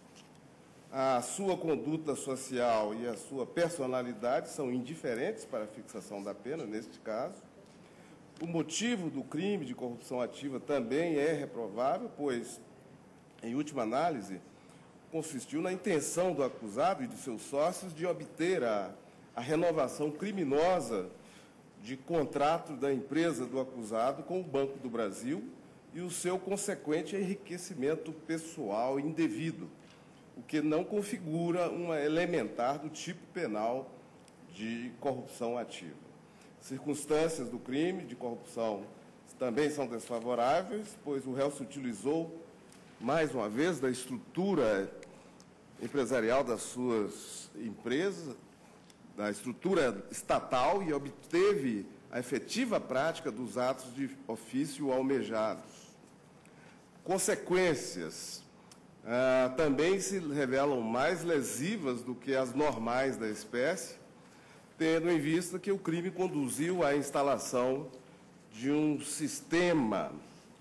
A sua conduta social e a sua personalidade são indiferentes para a fixação da pena, neste caso. O motivo do crime de corrupção ativa também é reprovável, pois, em última análise, consistiu na intenção do acusado e de seus sócios de obter a renovação criminosa de contrato da empresa do acusado com o Banco do Brasil e o seu consequente enriquecimento pessoal indevido, o que não configura uma elementar do tipo penal de corrupção ativa. Circunstâncias do crime de corrupção também são desfavoráveis, pois o réu se utilizou, mais uma vez, da estrutura empresarial das suas empresas, da estrutura estatal, e obteve a efetiva prática dos atos de ofício almejados. Consequências também se revelam mais lesivas do que as normais da espécie, tendo em vista que o crime conduziu à instalação de um sistema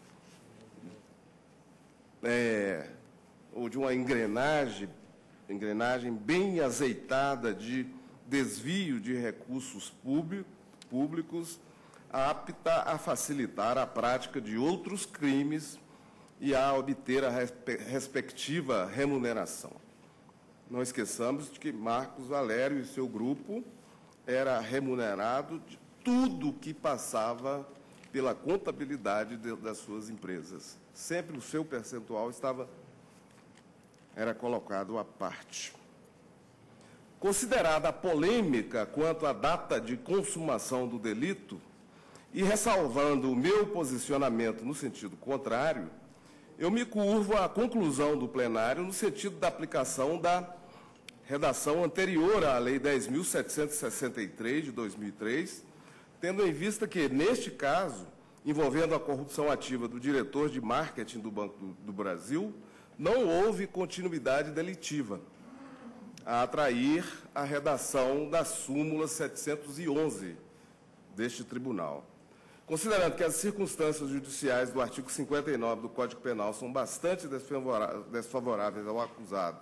ou de uma engrenagem bem azeitada de desvio de recursos públicos, apta a facilitar a prática de outros crimes e a obter a respectiva remuneração. Não esqueçamos de que Marcos Valério e seu grupo era remunerado de tudo que passava pela contabilidade das suas empresas. Sempre o seu percentual era colocado à parte. Considerada a polêmica quanto à data de consumação do delito, e ressalvando o meu posicionamento no sentido contrário, eu me curvo à conclusão do plenário no sentido da aplicação da redação anterior à Lei 10.763, de 2003, tendo em vista que, neste caso, envolvendo a corrupção ativa do diretor de marketing do Banco do Brasil, não houve continuidade delitiva, a atrair a redação da súmula 711 deste tribunal. Considerando que as circunstâncias judiciais do artigo 59 do Código Penal são bastante desfavoráveis ao acusado,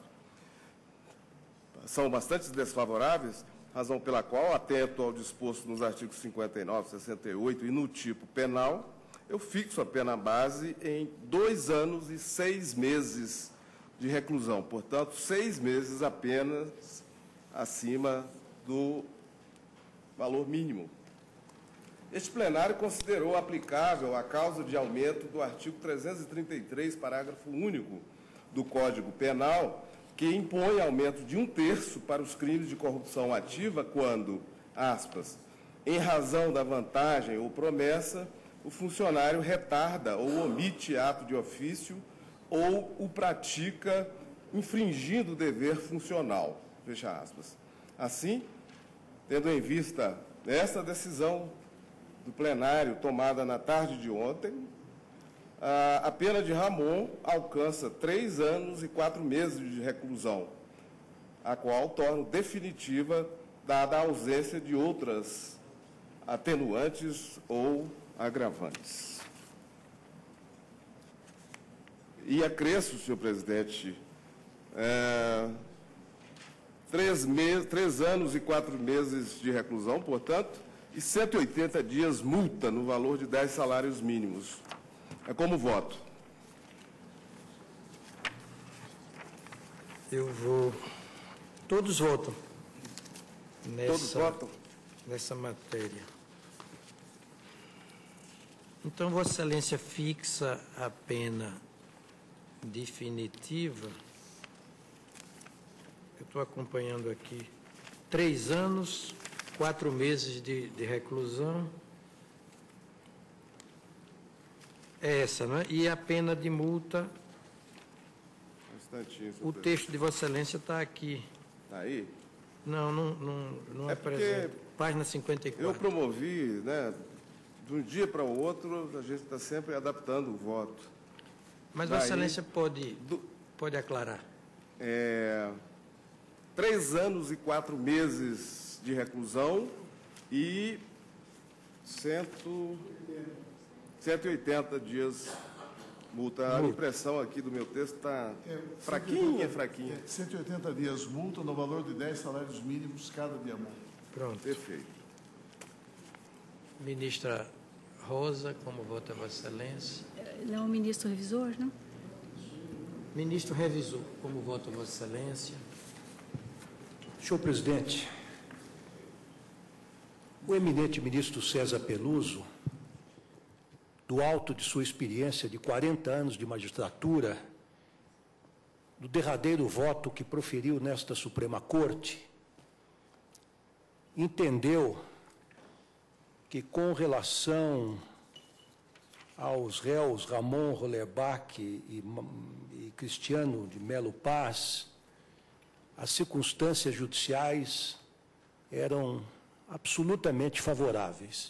razão pela qual, atento ao disposto nos artigos 59, 68 e no tipo penal, eu fixo a pena base em 2 anos e 6 meses de reclusão. Portanto, 6 meses apenas acima do valor mínimo. Este plenário considerou aplicável a causa de aumento do artigo 333, parágrafo único do Código Penal, que impõe aumento de 1/3 para os crimes de corrupção ativa quando, aspas, em razão da vantagem ou promessa, o funcionário retarda ou omite ato de ofício ou o pratica infringindo o dever funcional, fecha aspas. Assim, tendo em vista esta decisão do plenário tomada na tarde de ontem, a pena de Ramon alcança 3 anos e 4 meses de reclusão, a qual torna definitiva, dada a ausência de outras atenuantes ou agravantes. E acresço, senhor presidente, 3 anos e 4 meses de reclusão, portanto, e 180 dias multa no valor de 10 salários mínimos. É como voto. Todos votam Todos votam? nessa matéria. Então, Vossa Excelência fixa a pena definitiva. Eu estou acompanhando aqui. 3 anos, 4 meses de reclusão. É essa, não é? E a pena de multa, o texto de Vossa Excelência está aqui. Está aí? Não é presente. Página 54. Eu promovi, né, de um dia para o outro, a gente está sempre adaptando o voto. Mas Vossa Excelência pode aclarar. 3 anos e 4 meses de reclusão e 180 dias multa. A impressão aqui do meu texto está fraquinha. 180 dias multa no valor de 10 salários mínimos cada dia multa. Pronto. Perfeito. Ministra Rosa, como vota Vossa Excelência? Não, ministro revisor, não? Ministro revisor, como vota Vossa Excelência? Senhor presidente, o eminente ministro César Peluso, do alto de sua experiência de 40 anos de magistratura, do derradeiro voto que proferiu nesta Suprema Corte, entendeu que, com relação aos réus Ramon Rollerbach e Cristiano de Melo Paz, as circunstâncias judiciais eram absolutamente favoráveis.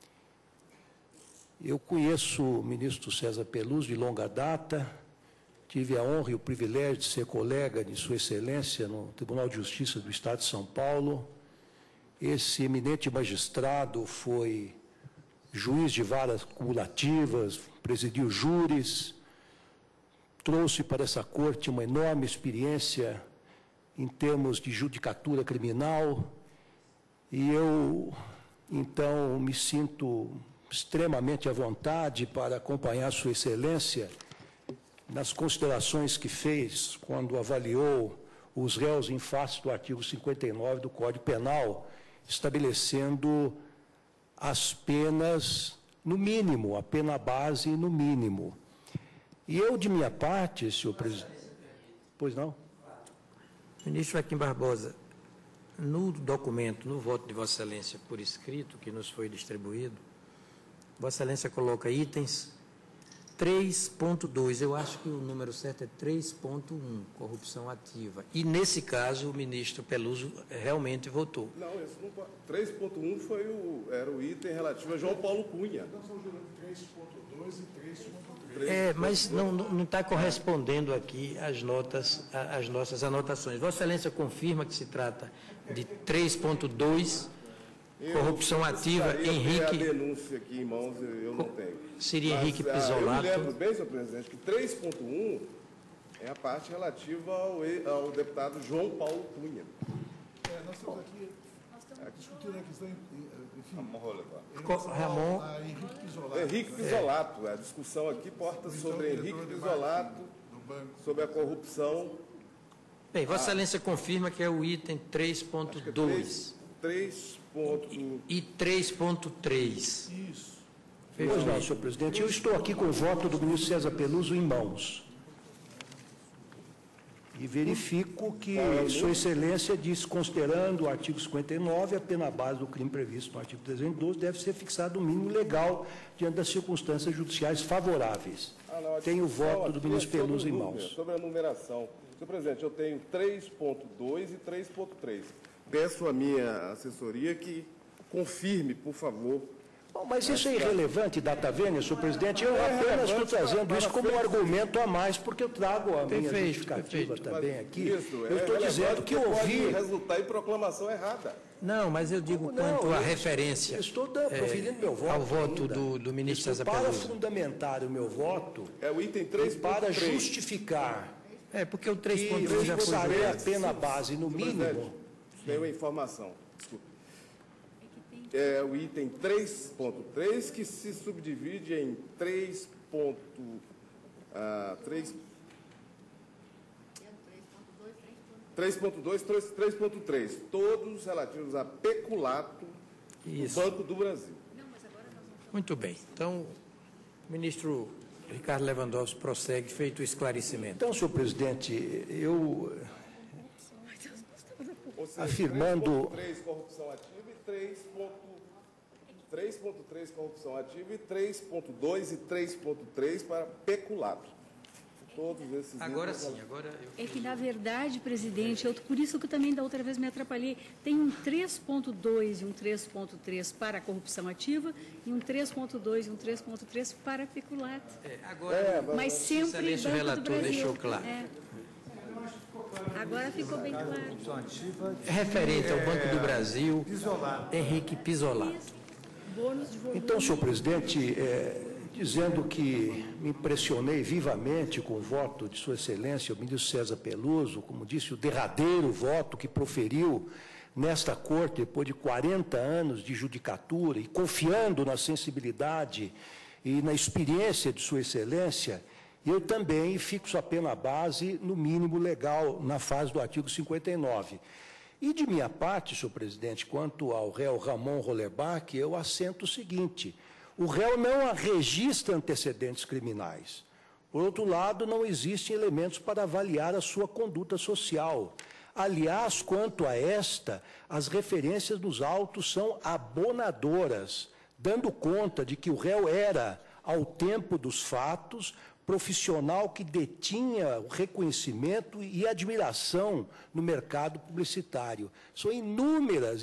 Eu conheço o ministro César Peluso de longa data, tive a honra e o privilégio de ser colega de Sua Excelência no Tribunal de Justiça do Estado de São Paulo. Esse eminente magistrado foi juiz de varas cumulativas, presidiu júris, trouxe para essa corte uma enorme experiência em termos de judicatura criminal, e eu, então, me sinto extremamente à vontade para acompanhar Sua Excelência nas considerações que fez quando avaliou os réus em face do artigo 59 do Código Penal, estabelecendo as penas no mínimo, a pena base no mínimo. E eu, de minha parte, senhor presidente... Pois não? Ministro Joaquim Barbosa, no documento, no voto de Vossa Excelência por escrito, que nos foi distribuído, Vossa Excelência coloca itens 3.2, eu acho que o número certo é 3.1, corrupção ativa. E, nesse caso, o ministro Peluso realmente votou. Não, isso não pode. 3.1 era o item relativo a João Paulo Cunha. Nós estamos jogando 3.2 e 3.3. Mas não está correspondendo aqui às nossas anotações. Vossa Excelência confirma que se trata de 3.2, corrupção ativa, Henrique... a denúncia aqui em mãos, eu não tenho. Seria Henrique Pisolato. Eu me lembro bem, senhor presidente, que 3.1 é a parte relativa ao deputado João Paulo Cunha. Nós estamos aqui discutindo a questão, enfim... Ramon... Henrique Pisolato. Henrique Pisolato. A discussão aqui porta sobre Henrique Pisolato, sobre a corrupção... Bem, Vossa Excelência confirma que é o item 3.2. E 3.3. Isso. Pois não, senhor presidente. Eu estou aqui com o voto do ministro César Peluso em mãos. E verifico que Sua Excelência diz, considerando o artigo 59, a pena base do crime previsto no artigo 312 deve ser fixado o mínimo legal diante das circunstâncias judiciais favoráveis. Tenho o voto do ministro Peluso em mãos. Sobre a numeração. Senhor presidente, eu tenho 3.2 e 3.3. Peço à minha assessoria que confirme, por favor. Bom, mas isso é irrelevante, data vênia, senhor presidente. Eu apenas estou trazendo isso como um argumento a mais, porque eu trago a minha justificativa também aqui. Eu estou dizendo que ouvi... Pode resultar em proclamação errada. Não, mas eu digo quanto à referência estou proferindo meu voto ao voto do ministro César Peluso. Para fundamentar o meu voto, é o item 3.3. Para justificar porque o 3.3 já foi a pena base no mínimo. Tenho a informação, desculpa. É o item 3.3, que se subdivide em 3.2, 3.3, todos relativos a peculato do Banco do Brasil. Muito bem. Então, o ministro Ricardo Lewandowski prossegue, feito o esclarecimento. Então, senhor presidente, eu... afirmando... 3.3 corrupção ativa e 3.3 corrupção ativa e 3.2 e 3.3 para peculato. Todos esses... Agora sim, agora... É que, na verdade, presidente, por isso que eu também da outra vez me atrapalhei, tem um 3.2 e um 3.3 para a corrupção ativa e um 3.2 e um 3.3 para peculato. Mas sempre o relator deixou claro. Agora ficou bem claro. Referente ao Banco do Brasil, Henrique Pisolato. Então, senhor presidente, dizendo que me impressionei vivamente com o voto de Sua Excelência, o ministro César Peluso, como disse, o derradeiro voto que proferiu nesta Corte, depois de 40 anos de judicatura, e confiando na sensibilidade e na experiência de Sua Excelência, eu também fixo a pena base no mínimo legal na fase do artigo 59. E, de minha parte, senhor presidente, quanto ao réu Ramon Hollerbach, eu assento o seguinte: o réu não registra antecedentes criminais. Por outro lado, não existem elementos para avaliar a sua conduta social. Aliás, quanto a esta, as referências nos autos são abonadoras, dando conta de que o réu era, ao tempo dos fatos, profissional que detinha o reconhecimento e admiração no mercado publicitário. São inúmeras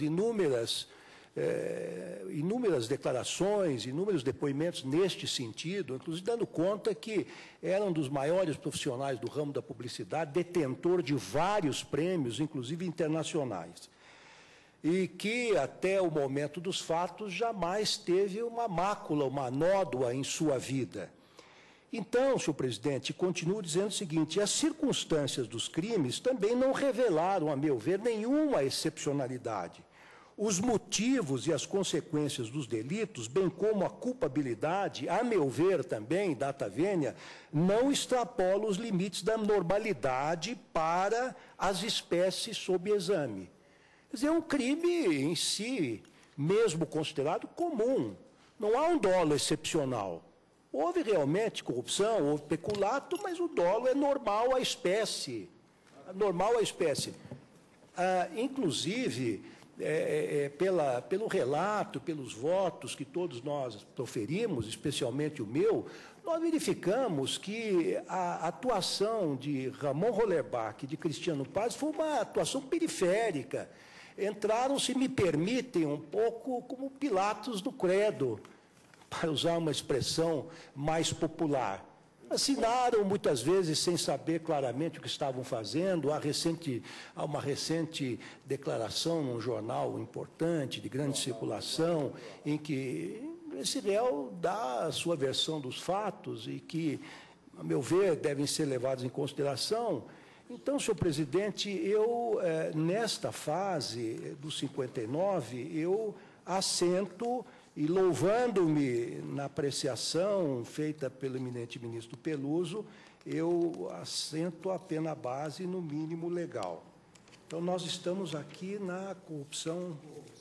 declarações, inúmeros depoimentos neste sentido, inclusive dando conta que era um dos maiores profissionais do ramo da publicidade, detentor de vários prêmios, inclusive internacionais, e que até o momento dos fatos jamais teve uma mácula, uma nódoa em sua vida. Então, senhor presidente, continuo dizendo o seguinte: as circunstâncias dos crimes também não revelaram, a meu ver, nenhuma excepcionalidade. Os motivos e as consequências dos delitos, bem como a culpabilidade, a meu ver também, data vênia, não extrapolam os limites da normalidade para as espécies sob exame. dizer, é um crime em si, mesmo considerado comum. Não há um dolo excepcional. Houve realmente corrupção, houve peculato, mas o dolo é normal à espécie. Normal à espécie. Inclusive, pelo relato, pelos votos que todos nós proferimos, especialmente o meu, nós verificamos que a atuação de Ramon Hollerbach e de Cristiano Paz foi uma atuação periférica. Entraram, se me permitem, um pouco como Pilatos no credo, para usar uma expressão mais popular. Assinaram, muitas vezes, sem saber claramente o que estavam fazendo. Há uma recente declaração num jornal importante, de grande circulação, em que esse réu dá a sua versão dos fatos e que, a meu ver, devem ser levados em consideração. Então, senhor presidente, eu, nesta fase dos 59, eu assento e, louvando-me na apreciação feita pelo eminente ministro Peluso, eu assento a pena base no mínimo legal. Então, nós estamos aqui na corrupção...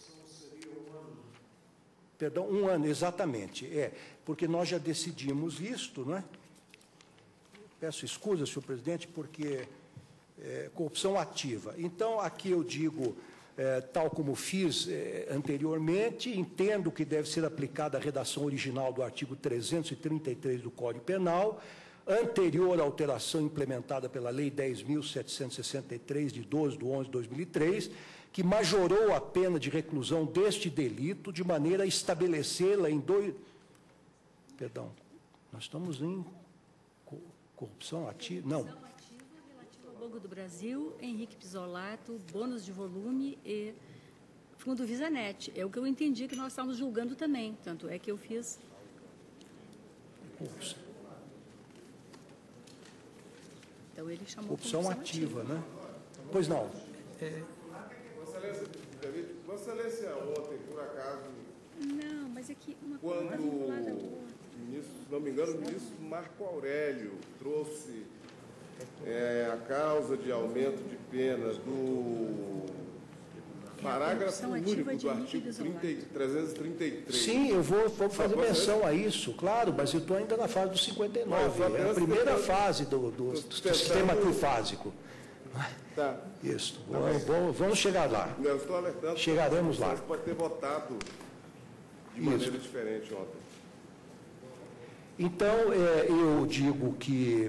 Perdão, 1 ano, exatamente. Porque nós já decidimos isto, não é? Peço escusa, senhor presidente, porque corrupção ativa. Então, aqui eu digo, tal como fiz anteriormente, entendo que deve ser aplicada a redação original do artigo 333 do Código Penal, anterior à alteração implementada pela Lei 10.763, de 12 de 11 de 2003, que majorou a pena de reclusão deste delito de maneira a estabelecê-la em Perdão, nós estamos em corrupção ativa? Não. Corrupção ativa relativa ao Banco do Brasil, Henrique Pisolato, bônus de volume e Fundo Visanet. É o que eu entendi que nós estamos julgando também, tanto é que eu fiz... Corrupção. Então, ele chamou corrupção ativa, né? Pois não. Vossa Excelência, ontem, por acaso... Não, mas é que uma quando coisa vinculada à outra. Se não me engano, o ministro Marco Aurélio trouxe a causa de aumento de pena do parágrafo único do artigo 333. Sim, eu vou fazer menção a isso, claro, mas eu estou ainda na fase do 59, é a primeira fase do sistema trifásico. Tá. Isso, vamos chegar lá. Eu estou alertando. Chegaremos lá. Você pode ter votado de maneira diferente ontem. Então, eu digo que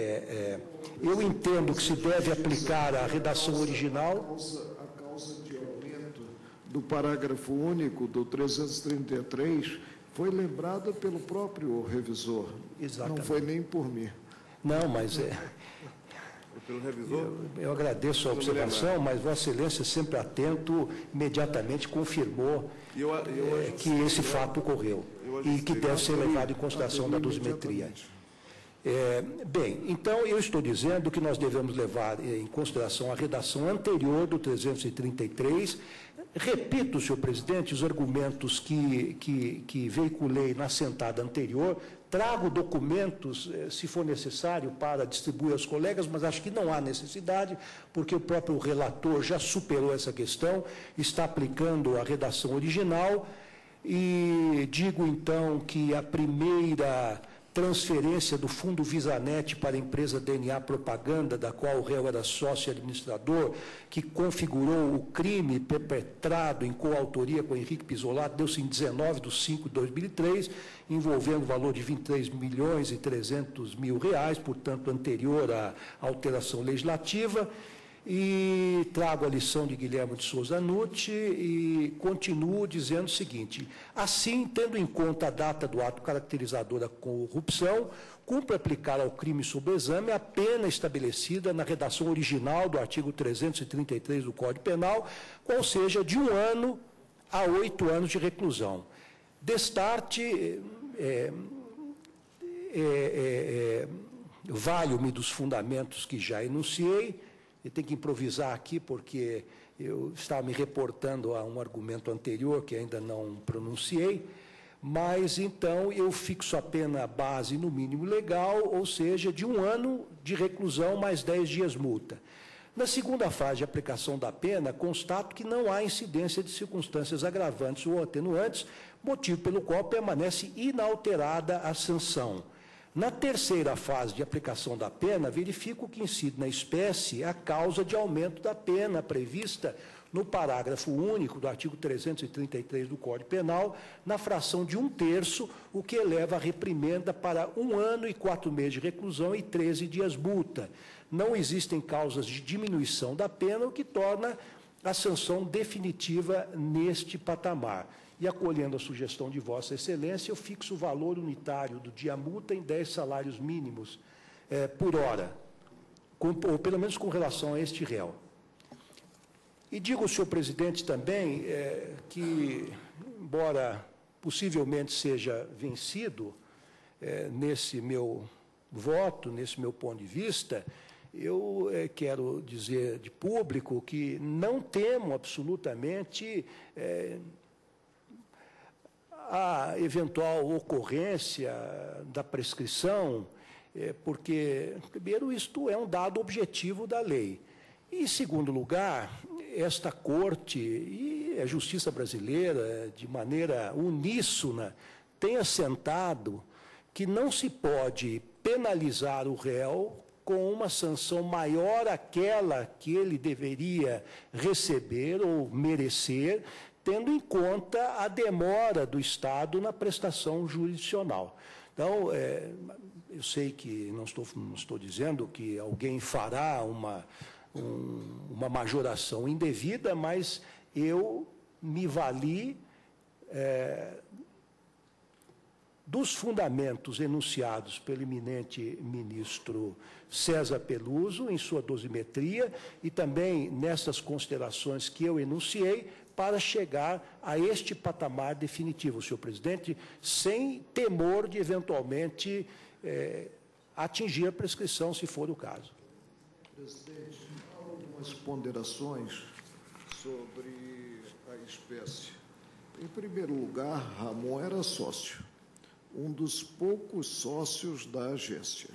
eu entendo que se deve aplicar a redação original. A causa de aumento do parágrafo único do 333 foi lembrada pelo próprio revisor. Exatamente. Não foi nem por mim. Não, mas pelo revisor? Eu agradeço a observação, mas Vossa Excelência, sempre atento, imediatamente confirmou que esse fato ocorreu e que deve ser levado em consideração da dosimetria. Bem, então eu estou dizendo que nós devemos levar em consideração a redação anterior do 333. Repito, senhor presidente, os argumentos que veiculei na sentada anterior. Trago documentos, se for necessário, para distribuir aos colegas, mas acho que não há necessidade, porque o próprio relator já superou essa questão, está aplicando a redação original, e digo, então, que a primeira transferência do Fundo Visanet para a empresa DNA Propaganda, da qual o réu era sócio administrador, que configurou o crime perpetrado em coautoria com Henrique Pisolato, deu-se em 19 de 5 de 2003, envolvendo o valor de R$23.300.000, portanto, anterior à alteração legislativa. E trago a lição de Guilherme de Souza Nutti e continuo dizendo o seguinte: assim, tendo em conta a data do ato caracterizador da corrupção, cumpre aplicar ao crime sob exame a pena estabelecida na redação original do artigo 333 do Código Penal, qual seja de 1 ano a 8 anos de reclusão. Destarte, valho-me dos fundamentos que já enunciei. Eu tenho que improvisar aqui, porque eu estava me reportando a um argumento anterior que ainda não pronunciei, mas, então, eu fixo a pena base no mínimo legal, ou seja, de 1 ano de reclusão mais 10 dias multa. Na segunda fase de aplicação da pena, constato que não há incidência de circunstâncias agravantes ou atenuantes, motivo pelo qual permanece inalterada a sanção. Na terceira fase de aplicação da pena, verifico que incide na espécie a causa de aumento da pena prevista no parágrafo único do artigo 333 do Código Penal, na fração de 1/3, o que eleva a reprimenda para 1 ano e 4 meses de reclusão e 13 dias multa. Não existem causas de diminuição da pena, o que torna a sanção definitiva neste patamar. E, acolhendo a sugestão de Vossa Excelência, eu fixo o valor unitário do dia-multa em 10 salários mínimos por hora, ou pelo menos com relação a este réu. E digo ao senhor presidente também que, embora possivelmente seja vencido nesse meu voto, nesse meu ponto de vista, eu quero dizer de público que não temo absolutamente a eventual ocorrência da prescrição, porque, primeiro, isto é um dado objetivo da lei. E, em segundo lugar, esta Corte e a Justiça brasileira, de maneira uníssona, tem assentado que não se pode penalizar o réu com uma sanção maior àquela que ele deveria receber ou merecer, tendo em conta a demora do Estado na prestação jurisdicional. Então, eu sei que não estou dizendo que alguém fará uma majoração indevida, mas eu me vali dos fundamentos enunciados pelo eminente ministro César Peluso, em sua dosimetria, e também nessas considerações que eu enunciei, para chegar a este patamar definitivo, senhor presidente, sem temor de, eventualmente, atingir a prescrição, se for o caso. Presidente, há algumas ponderações sobre a espécie. Em primeiro lugar, Ramon era sócio, um dos poucos sócios da agência.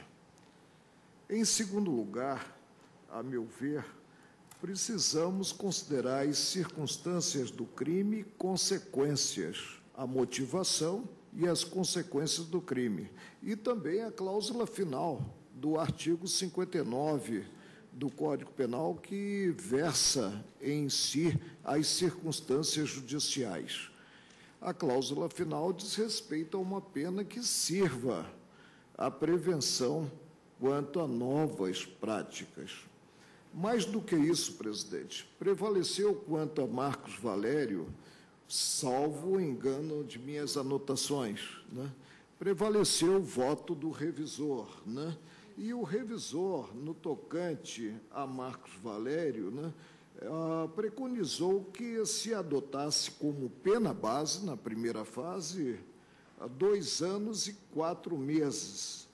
Em segundo lugar, a meu ver, precisamos considerar as circunstâncias do crime, consequências, a motivação e as consequências do crime, e também a cláusula final do artigo 59 do Código Penal, que versa em si as circunstâncias judiciais. A cláusula final diz respeito a uma pena que sirva à prevenção quanto a novas práticas. Mais do que isso, presidente, prevaleceu quanto a Marcos Valério, salvo o engano de minhas anotações, né? Prevaleceu o voto do revisor, né? E o revisor, no tocante a Marcos Valério, né, preconizou que se adotasse como pena base, na primeira fase, 2 anos e 4 meses.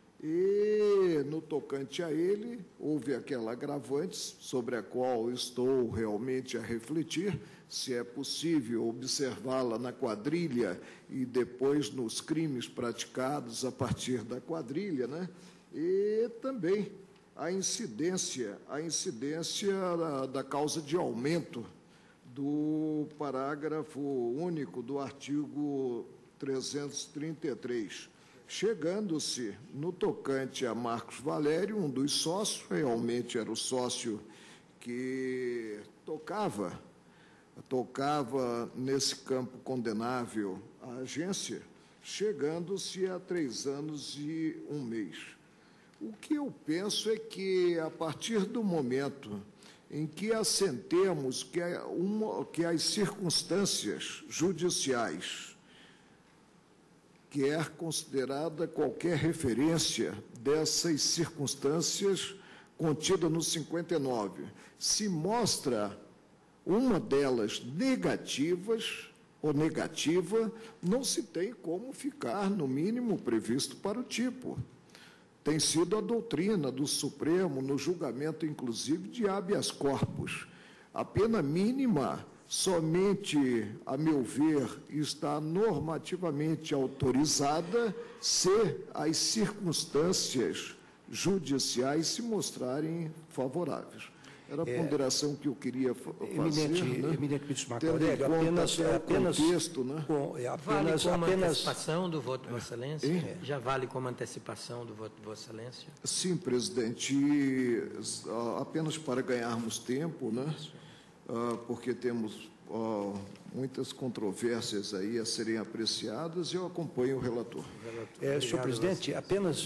E, no tocante a ele, houve aquela agravante sobre a qual estou realmente a refletir, se é possível observá-la na quadrilha e depois nos crimes praticados a partir da quadrilha, né? E também a incidência da causa de aumento do parágrafo único do artigo 333, chegando-se, no tocante a Marcos Valério, um dos sócios, realmente era o sócio que tocava nesse campo condenável a agência, chegando-se a 3 anos e 1 mês. O que eu penso é que, a partir do momento em que assentemos que as circunstâncias judiciais, quer considerada qualquer referência dessas circunstâncias contida no 59, se mostra uma delas negativa, não se tem como ficar no mínimo previsto para o tipo. Tem sido a doutrina do Supremo, no julgamento, inclusive, de habeas corpus. A pena mínima, somente, a meu ver, está normativamente autorizada se as circunstâncias judiciais se mostrarem favoráveis. Era a ponderação que eu queria fazer, Eminente ministro Marco Aurélio, apenas contexto, né? Vale como antecipação do voto de Vossa Excelência? Já vale como antecipação do voto de Vossa Excelência? Sim, presidente, apenas para ganharmos tempo, né? Porque temos muitas controvérsias aí a serem apreciadas, e eu acompanho o relator. Senhor presidente, apenas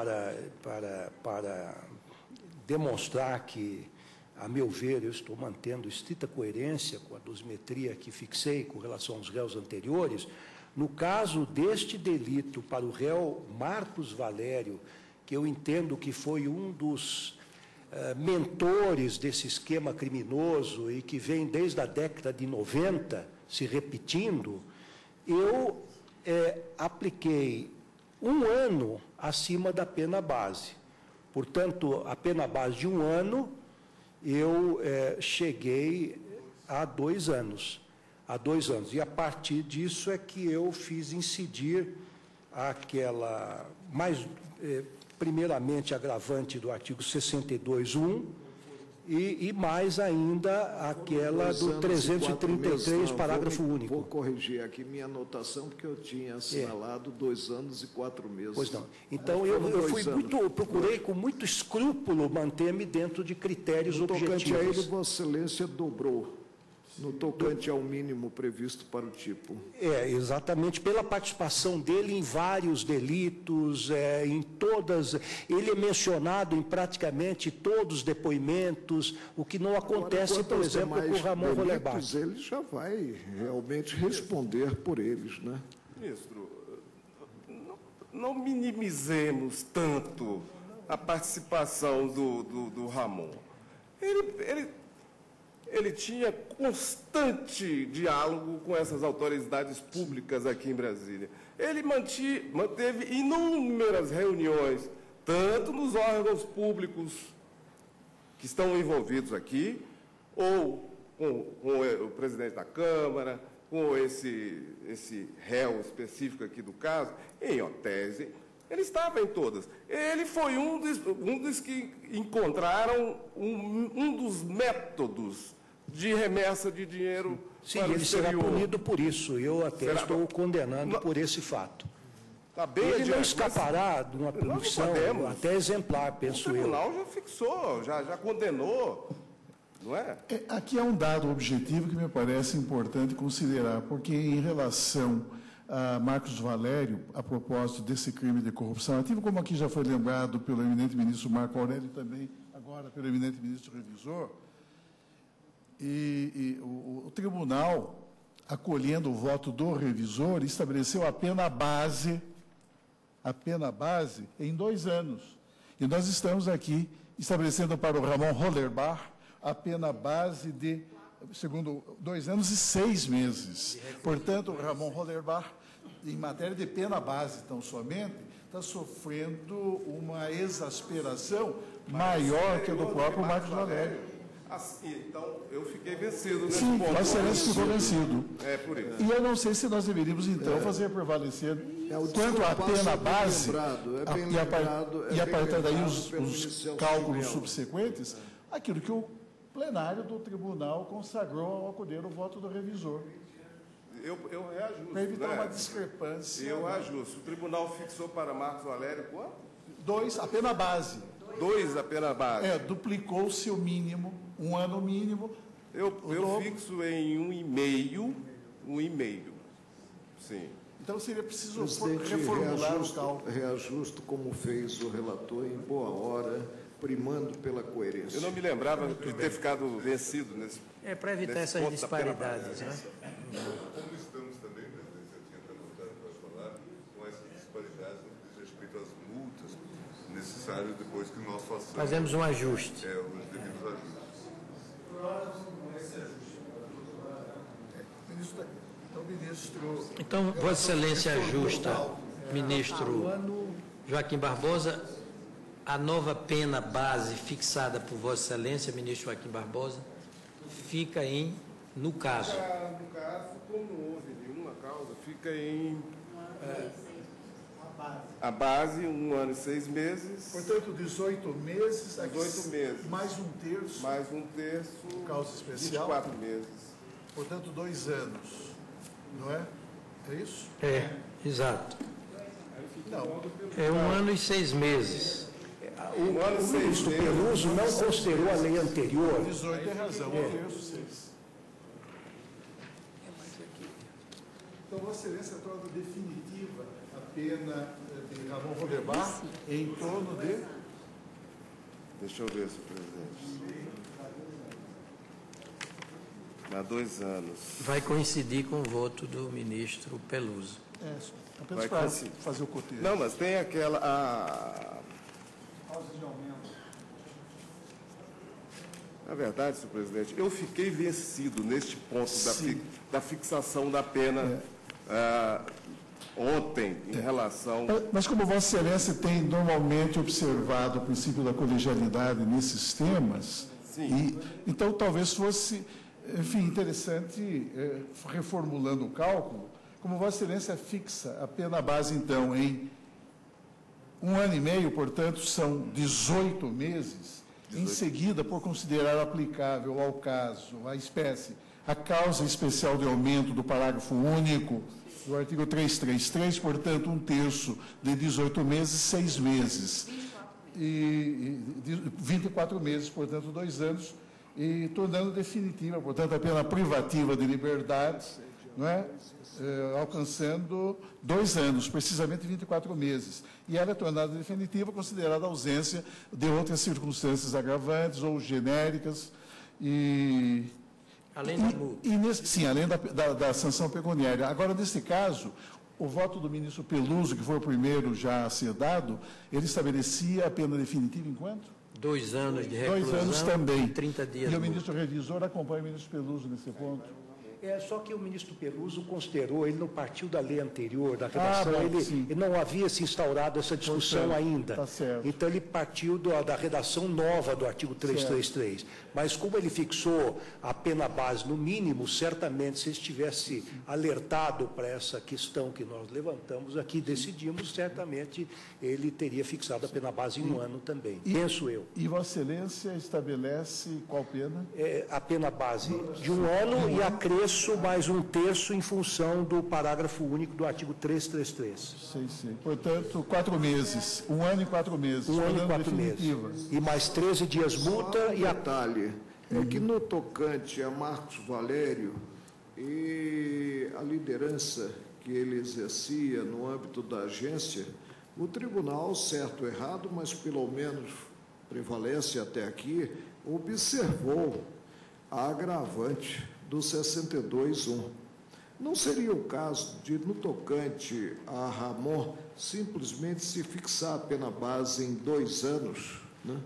para demonstrar que, a meu ver, eu estou mantendo estrita coerência com a dosimetria que fixei com relação aos réus anteriores. No caso deste delito para o réu Marcos Valério, que eu entendo que foi um dos mentores desse esquema criminoso e que vem desde a década de 90 se repetindo, eu apliquei 1 ano acima da pena base. Portanto, a pena base de 1 ano, eu cheguei a 2 anos. E a partir disso é que eu fiz incidir aquela, primeiramente, agravante do artigo 62.1 e mais ainda aquela do 333, parágrafo único. Vou corrigir aqui minha anotação, porque eu tinha assinalado 2 anos e 4 meses. Pois não. Então, eu procurei com muito escrúpulo manter-me dentro de critérios objetivos. No tocante a ele, Vossa Excelência dobrou, no tocante ao mínimo previsto para o tipo. Exatamente, pela participação dele em vários delitos, em todas, ele é mencionado em praticamente todos os depoimentos, o que não acontece, por exemplo, com o Ramon Rollerbach. Ele já vai realmente responder por eles, né? Ministro, não minimizemos tanto a participação do Ramon. Ele tinha constante diálogo com essas autoridades públicas aqui em Brasília. Ele manteve inúmeras reuniões, tanto nos órgãos públicos que estão envolvidos aqui, ou com o presidente da Câmara, com esse réu específico aqui do caso, em OTESE. Ele estava em todas. Ele foi um dos que encontraram um dos métodos de remessa de dinheiro. Sim, ele será punido por isso. Eu até estou condenando por esse fato. Tá bem ele não escapará de uma punição até exemplar, penso eu. O tribunal já fixou, já condenou, não é? Aqui é um dado objetivo que me parece importante considerar, porque em relação a Marcos Valério, a propósito desse crime de corrupção ativa, como aqui já foi lembrado pelo eminente ministro Marco Aurélio, também agora pelo eminente ministro revisor, o tribunal, acolhendo o voto do revisor, estabeleceu a pena base em 2 anos. E nós estamos aqui estabelecendo para o Ramon Rollerbach a pena base de, segundo, 2 anos e 6 meses. Portanto, o Ramon Rollerbach, em matéria de pena base, tão somente, está sofrendo uma exasperação maior que a do próprio Marcos Valério. Então, eu fiquei vencido nesse ponto. Sim, Vossa Excelência ficou vencido. É por isso. E eu não sei se nós deveríamos, então, fazer prevalecer, quanto à pena base, e a partir daí os cálculos subsequentes, aquilo que o plenário do tribunal consagrou ao acolher o voto do revisor. Eu reajusto. Para evitar uma discrepância. Eu ajusto. O tribunal fixou para Marcos Valério quanto? 2, a pena base. 2 a pena base. Duplicou-se o mínimo, 1 ano mínimo. Eu fixo em 1,5. Sim. Então seria preciso reformular o cálculo. Reajusto como fez o relator em boa hora, primando pela coerência. Eu não me lembrava de ter ficado vencido nesse. Para evitar essas disparidades, né? Como estamos também, presidente, eu tinha perguntado para falar, com essas disparidades no que diz respeito às multas necessárias depois que nós façamos. Fazemos um ajuste. Os devidos ajustes. Então, Vossa Excelência ajusta, ministro Joaquim Barbosa, a nova pena base fixada por Vossa Excelência, ministro Joaquim Barbosa, fica no caso. No caso, como não houve nenhuma causa, fica em... A base, 1 ano e 6 meses. Portanto, 18 meses. 18 meses. Mais um terço. Mais um terço. Causa especial. 24 meses. Portanto, 2 anos. Não é? É isso? É, exato. Não. É 1 ano e 6 meses. O ministro Peluso não considerou a lei anterior. 18 tem razão, 1 terço, 6. Então, Vossa Excelência torna definitiva a pena de Ramon Rodebar em torno de... Deixa eu ver, senhor presidente. Há 2 anos. Vai coincidir com o voto do ministro Peluso. Apenas para fazer o cotejo. Não, mas tem aquela... Causa de aumento. Na verdade, senhor presidente, eu fiquei vencido neste ponto da fixação da pena ontem, em relação... Mas como Vossa Excelência tem normalmente observado o princípio da colegialidade nesses temas, então talvez fosse, enfim, interessante, reformulando o cálculo, como Vossa Excelência fixa a pena base, então, em 1 ano e meio, portanto, são 18 meses, em seguida, por considerar aplicável ao caso, à espécie, a causa especial de aumento do parágrafo único do artigo 333, portanto, 1 terço de 18 meses, 6 meses. E 24 meses, portanto, 2 anos, e tornando definitiva, portanto, a pena privativa de liberdade, não é? Alcançando 2 anos, precisamente 24 meses. E ela é tornada definitiva, considerada a ausência de outras circunstâncias agravantes ou genéricas. Além da multa. Sim, além da sanção pecuniária. Agora, nesse caso, o voto do ministro Peluso, que foi o primeiro já a ser dado, ele estabelecia a pena definitiva em quanto? 2 anos de reclusão. 2 anos também. 30 dias. E o ministro revisor acompanha o ministro Peluso nesse ponto? Só que o ministro Peluso considerou, ele não partiu da lei anterior, da redação, ele não havia se instaurado essa discussão ainda. Tá certo. Então, ele partiu da redação nova do artigo 333. Certo. Mas, como ele fixou a pena base no mínimo, certamente, se ele estivesse alertado para essa questão que nós levantamos aqui, decidimos, certamente, ele teria fixado a pena base em 1 ano também, penso eu. E Vossa Excelência estabelece qual pena? A pena base de 1 ano e acresce mais 1 terço em função do parágrafo único do artigo 333. Sim. Portanto, 4 meses. 1 ano e 4 meses. 1 ano e 4 meses. E mais 13 dias multa e a... detalhe é que no tocante a Marcos Valério e a liderança que ele exercia no âmbito da agência, o tribunal, certo ou errado, mas pelo menos prevalece até aqui, observou a agravante do 62.1. Não seria o caso de, no tocante a Ramon, simplesmente se fixar a pena base em 2 anos, né,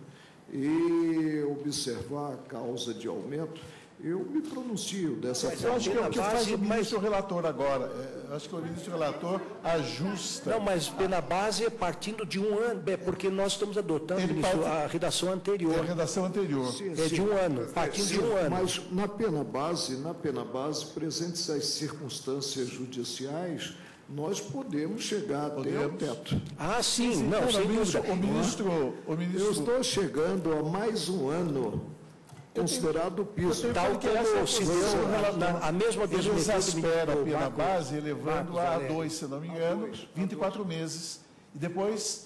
e observar a causa de aumento? Eu me pronuncio dessa forma. Eu acho que é o que faz o ministro relator agora. Acho que o ministro relator ajusta. Não, mas pena base é partindo de 1 ano, porque nós estamos adotando, ministro, a redação anterior. É a redação anterior. De 1 ano, partindo de 1 ano. Mas na pena base, presentes as circunstâncias judiciais, nós podemos chegar até ao teto. Sim, não, sem dúvida. O ministro... Eu estou chegando a mais 1 ano considerado piso. Tal como se deu a mesma Ele exaspera a pena base, elevando a 2, se não me engano, 24 meses. E depois...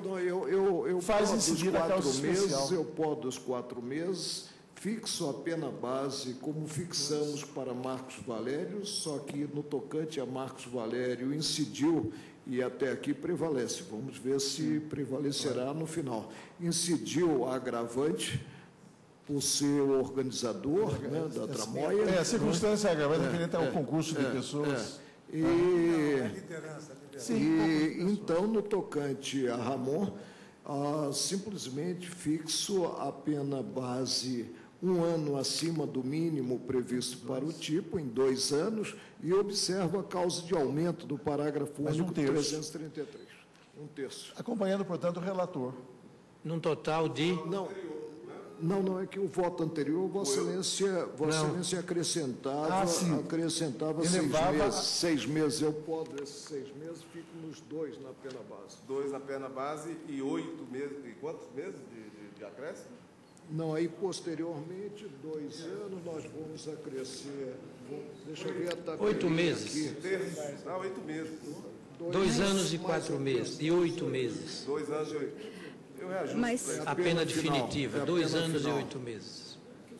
Eu faz em seguida a causa especial. Eu podo os 4 meses, fixo a pena base como fixamos para Marcos Valério, só que no tocante a Marcos Valério incidiu e até aqui prevalece. Vamos ver se prevalecerá no final. Incidiu a agravante por ser o organizador, né, da tramóia. A circunstância agravante referente ao concurso de pessoas. Então, no tocante a Ramon, simplesmente fixo a pena base 1 ano acima do mínimo previsto para o tipo, em 2 anos, e observo a causa de aumento do parágrafo único 333. 1 terço. Acompanhando, portanto, o relator. Num total de... Não, é que o voto anterior, Vossa Excelência acrescentava 6 meses. Eu posso, esses 6 meses, fico nos 2 na pena base. 2 na pena base e 8 meses. E quantos meses de acréscimo? Não, aí posteriormente, 2 anos, nós vamos acrescer. Deixa eu ver a tabela. 8 meses. Aqui. Não, 8 meses. 2 anos e 4 meses. E 8 meses. 2 anos e 8. Eu reajusto. Mas a pena definitiva, 2 anos e 8 meses.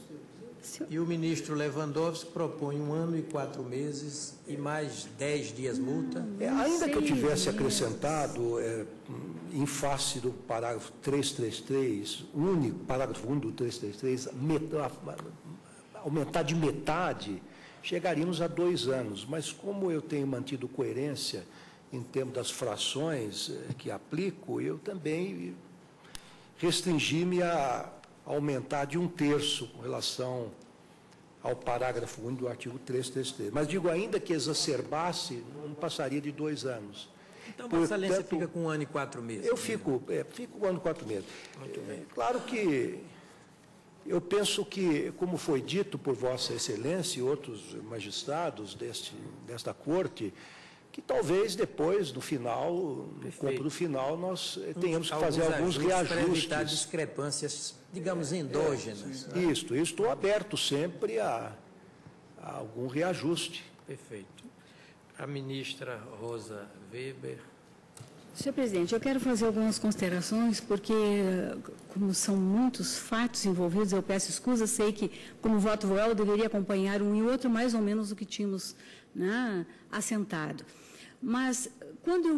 E o ministro Lewandowski propõe 1 ano e 4 meses e mais 10 dias multa. Ainda que eu tivesse acrescentado, em face do parágrafo 333, único, parágrafo 1 do 333, aumentar de metade, chegaríamos a 2 anos. Mas como eu tenho mantido coerência em termos das frações que aplico, eu também restringi-me a aumentar de 1/3 com relação ao parágrafo 1 do artigo 333. Mas digo, ainda que exacerbasse, não passaria de 2 anos. Então, Vossa Excelência fica com 1 ano e 4 meses. Eu fico 1 ano e 4 meses. Muito bem. Claro que eu penso que, como foi dito por Vossa Excelência e outros magistrados desta Corte, que talvez depois, no final, no corpo do final, nós tenhamos que fazer alguns reajustes. Para evitar discrepâncias, digamos, endógenas. Isso, eu estou aberto sempre a algum reajuste. Perfeito. A ministra Rosa Weber. Senhor presidente, eu quero fazer algumas considerações, porque, como são muitos fatos envolvidos, eu peço escusa, sei que, como voto voel, eu deveria acompanhar um e outro, mais ou menos o que tínhamos, né, assentado. Mas, quando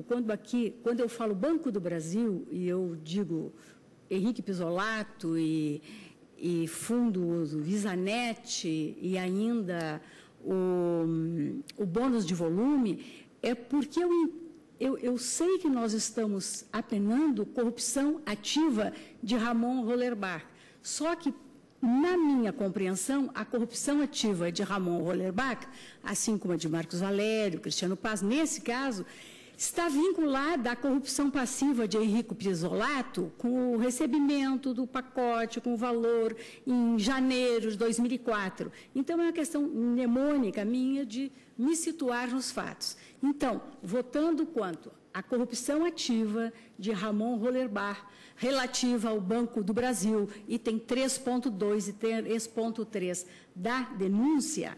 eu falo Banco do Brasil, e eu digo Henrique Pisolato e fundo Visanet e ainda o bônus de volume, é porque eu sei que nós estamos apenando corrupção ativa de Ramon Hollerbach. Só que, na minha compreensão, a corrupção ativa de Ramon Hollerbach, assim como a de Marcos Valério, Cristiano Paz, nesse caso, está vinculada à corrupção passiva de Henrique Pisolato com o recebimento do pacote, com o valor em janeiro de 2004. Então, é uma questão mnemônica minha de me situar nos fatos. Então, votando quanto à corrupção ativa de Ramon Hollerbach, relativa ao Banco do Brasil, item 3.2 e 3.3 da denúncia,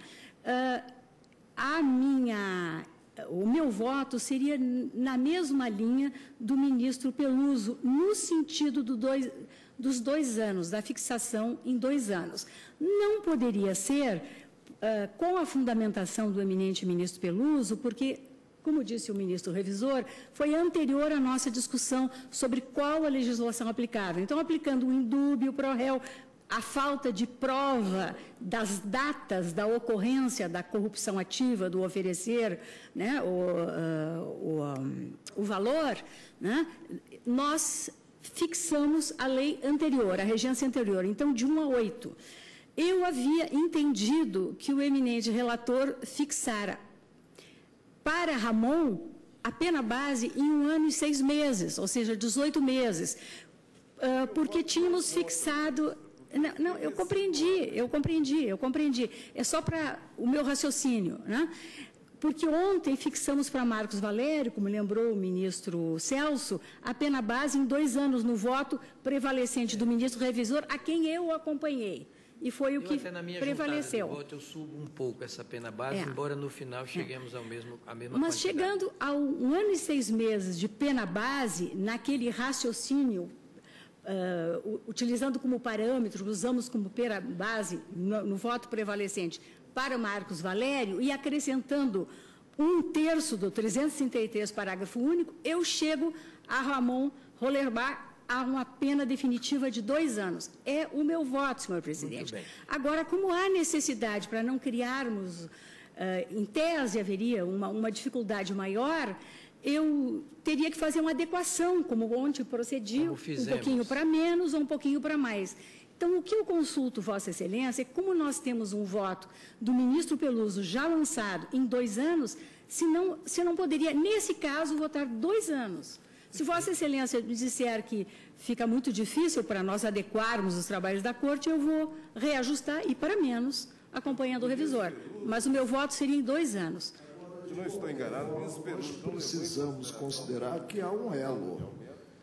o meu voto seria na mesma linha do ministro Peluso, no sentido dos 2 anos, da fixação em 2 anos. Não poderia ser com a fundamentação do eminente ministro Peluso, porque, como disse o ministro revisor, foi anterior à nossa discussão sobre qual a legislação aplicável. Então, aplicando o indúbio, o pro-réu, a falta de prova das datas da ocorrência da corrupção ativa, do oferecer, né, o valor, né, nós fixamos a lei anterior, a regência anterior, então, de 1 a 8. Eu havia entendido que o eminente relator fixara para Ramon a pena base em 1 ano e 6 meses, ou seja, 18 meses, porque tínhamos fixado... Não, eu compreendi. É só para o meu raciocínio, né? Porque ontem fixamos para Marcos Valério, como lembrou o ministro Celso, a pena base em 2 anos no voto prevalecente do ministro revisor, a quem eu acompanhei. E foi o que prevaleceu. Voto, eu subo um pouco essa pena base, embora no final cheguemos à mesma Mas quantidade. chegando a 1 ano e 6 meses de pena base, naquele raciocínio, utilizando como parâmetro, usamos como pena base no voto prevalecente para Marcos Valério e acrescentando 1/3 do 333, parágrafo único, eu chego a Ramon Hollerbach a uma pena definitiva de 2 anos. É o meu voto, senhor presidente. Agora, como há necessidade para não criarmos, em tese haveria uma dificuldade maior, eu teria que fazer uma adequação, como ontem procedi, um pouquinho para menos ou um pouquinho para mais. Então, o que eu consulto, Vossa Excelência, é como nós temos um voto do ministro Peluso já lançado em 2 anos, se não poderia, nesse caso, votar 2 anos. Se Vossa Excelência disser que fica muito difícil para nós adequarmos os trabalhos da Corte, eu vou reajustar e para menos, acompanhando o revisor. Mas o meu voto seria em 2 anos. Se não estou enganado, nós precisamos considerar que há um elo.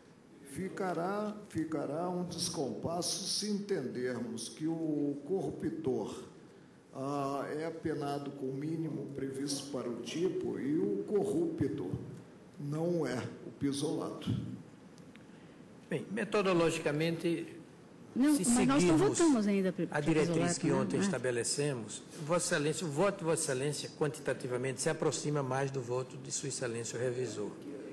Ficará um descompasso se entendermos que o corruptor é apenado com o mínimo previsto para o tipo e o corrupto não é o pisolato. Bem, metodologicamente, não, se mas nós não seguirmos votamos ainda a diretriz que ontem estabelecemos, Vossa Excelência, o voto de Vossa Excelência, quantitativamente, se aproxima mais do voto de Sua Excelência o Revisor.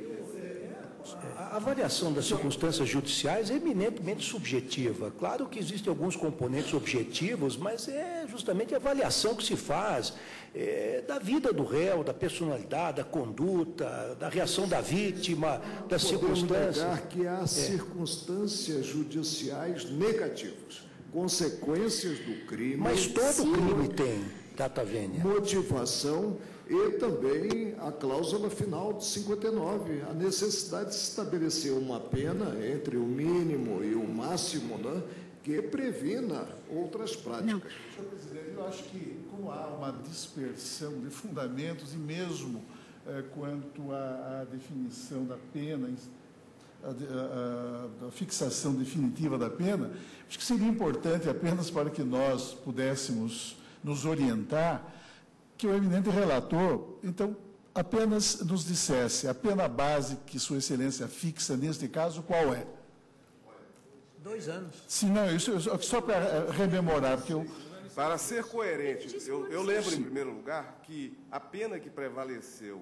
A avaliação das circunstâncias judiciais é eminentemente subjetiva. Claro que existem alguns componentes objetivos, mas é justamente a avaliação que se faz da vida do réu, da personalidade, da conduta, da reação da vítima, das circunstâncias. Negar que há circunstâncias judiciais negativas, consequências do crime. Mas todo crime tem, data vênia. Motivação. E também a cláusula final de 59, a necessidade de se estabelecer uma pena entre o mínimo e o máximo, né, que previna outras práticas. Não. Senhor presidente, eu acho que, como há uma dispersão de fundamentos e mesmo quanto à definição da pena, a fixação definitiva da pena, acho que seria importante, apenas para que nós pudéssemos nos orientar, que o eminente relator, então, apenas nos dissesse a pena base que Sua Excelência fixa neste caso, qual é? 2 anos. Sim, não, isso só para rememorar, porque eu... Para ser coerente, eu lembro, em primeiro lugar, que a pena que prevaleceu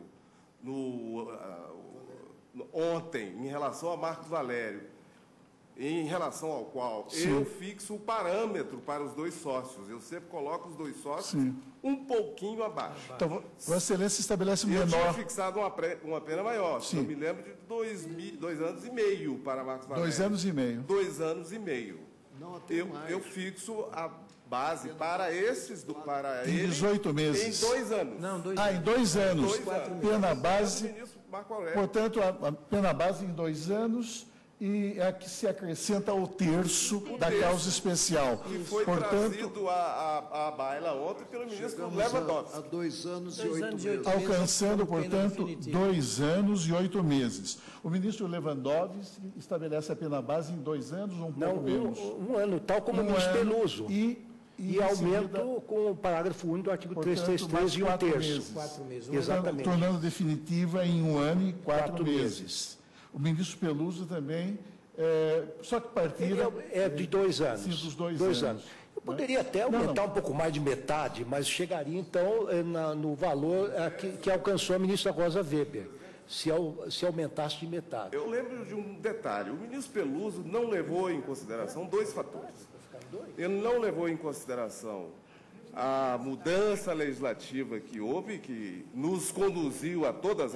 ontem, em relação a Marcos Valério, em relação ao qual eu fixo o parâmetro para os 2 sócios. Eu sempre coloco os 2 sócios um pouquinho abaixo. Então, Vossa Excelência estabelece menor. Eu tinha fixado uma pena maior. Sim. Eu me lembro de 2 anos e meio para Marcos Valério. 2 anos e meio. 2 anos e meio. Não, eu fixo a base para esses para em 18 meses. Em 2 anos. Não, 2 anos. Em 2 anos. 2 anos. Pena base. Portanto, a pena base em 2 anos. E é que se acrescenta ao terço da causa especial. Que foi trazido à baila ontem pelo ministro Lewandowski. Há 2 anos e 8 meses. Alcançando, portanto, 2 anos e 8 meses. O ministro Lewandowski estabelece a pena base em 2 anos ou um pouco menos? Um ano, tal como o ministro Peluso. E aumento com o parágrafo único do artigo 333 e 1/3. 4 meses. Exatamente. Tornando definitiva em 1 ano e 4 meses. O ministro Peluso também, só que partilha... É de 2 anos. Sim, dos 2 anos. Eu poderia até aumentar um pouco mais de metade, mas chegaria, então, no valor que alcançou a ministra Rosa Weber, se aumentasse de metade. Eu lembro de um detalhe. O ministro Peluso não levou em consideração 2 fatores. Ele não levou em consideração a mudança legislativa que houve, que nos conduziu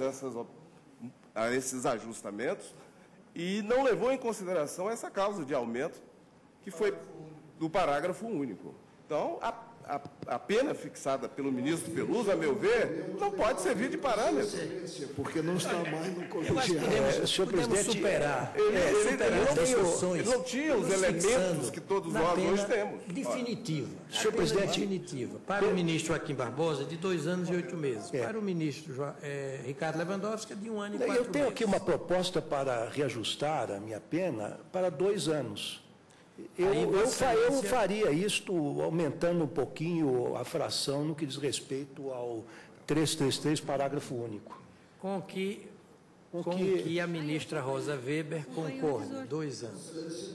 a esses ajustamentos, e não levou em consideração essa causa de aumento, que foi do parágrafo único. Então, a pena fixada pelo ministro Peluso, a meu ver, não pode servir de parâmetro. Porque não está mais no colegiado. Podemos superar. Ele não tinha os elementos que todos nós hoje temos. Definitiva. Senhor presidente, definitiva. Para o ministro Joaquim Barbosa, de 2 anos e 8 meses. Para o ministro Ricardo Lewandowski, de 1 ano e 4 meses. Eu tenho aqui uma proposta para reajustar a minha pena para 2 anos. Eu faria isto aumentando um pouquinho a fração no que diz respeito ao 333, parágrafo único. Com que a ministra Rosa Weber concorde, 2 anos.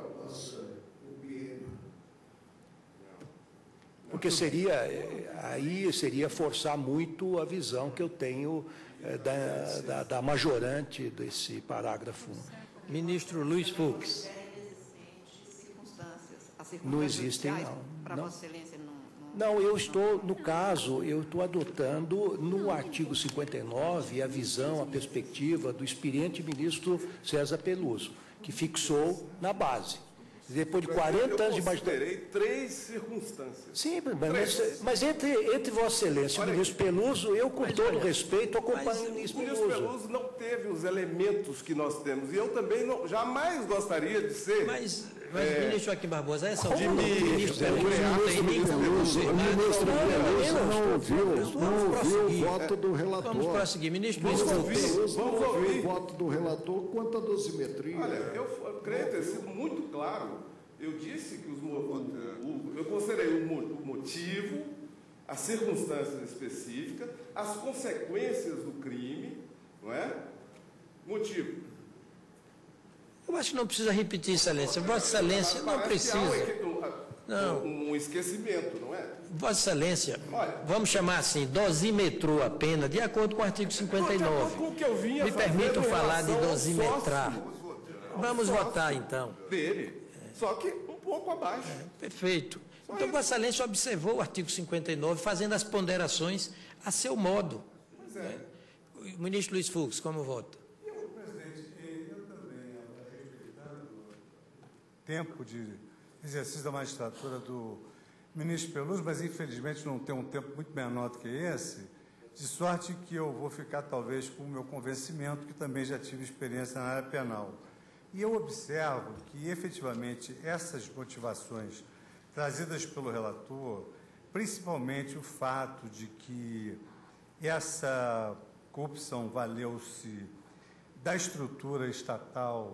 Porque seria forçar muito a visão que eu tenho da majorante desse parágrafo. Ministro Luiz Fux. Não existem, não. Para Vossa Excelência não, eu estou adotando no artigo 59 a visão, a perspectiva do experiente ministro César Peluso, que fixou na base. Depois de 40 anos de magistratura. Eu considerei 3 circunstâncias. Sim, mas entre Vossa Excelência e o ministro Peluso, eu, com todo respeito, acompanho o ministro Peluso. O ministro Peluso não teve os elementos que nós temos. E eu também jamais gostaria de ser... Mas ministro Joaquim Barbosa, essa O ministro Peluso não ouviu o voto do relator. Vamos prosseguir. Ministro Luiz Fux. Não ouviu o voto do relator quanto à dosimetria. Olha, eu creio ter sido muito claro. Eu disse que eu considerei o motivo, as circunstâncias específicas, as consequências do crime, não é? Motivo. Eu acho que não precisa repetir, Excelência. Vossa Excelência não precisa. Não. Um esquecimento, não é? Vossa Excelência, vamos chamar assim, dosimetrou a pena de acordo com o artigo 59. Com o que eu vinha Me permitam falar de dosimetrar. Vamos votar, então. Dele, só que um pouco abaixo. Perfeito. Então, Vossa Excelência observou o artigo 59, fazendo as ponderações a seu modo. Pois é. O ministro Luiz Fux, como vota? Presidente, eu também, respeitando o tempo de exercício da magistratura do ministro Peluso, mas infelizmente não tem um tempo muito menor do que esse, de sorte que eu vou ficar talvez com o meu convencimento, que também já tive experiência na área penal. E eu observo que, efetivamente, essas motivações trazidas pelo relator, principalmente o fato de que essa corrupção valeu-se da estrutura estatal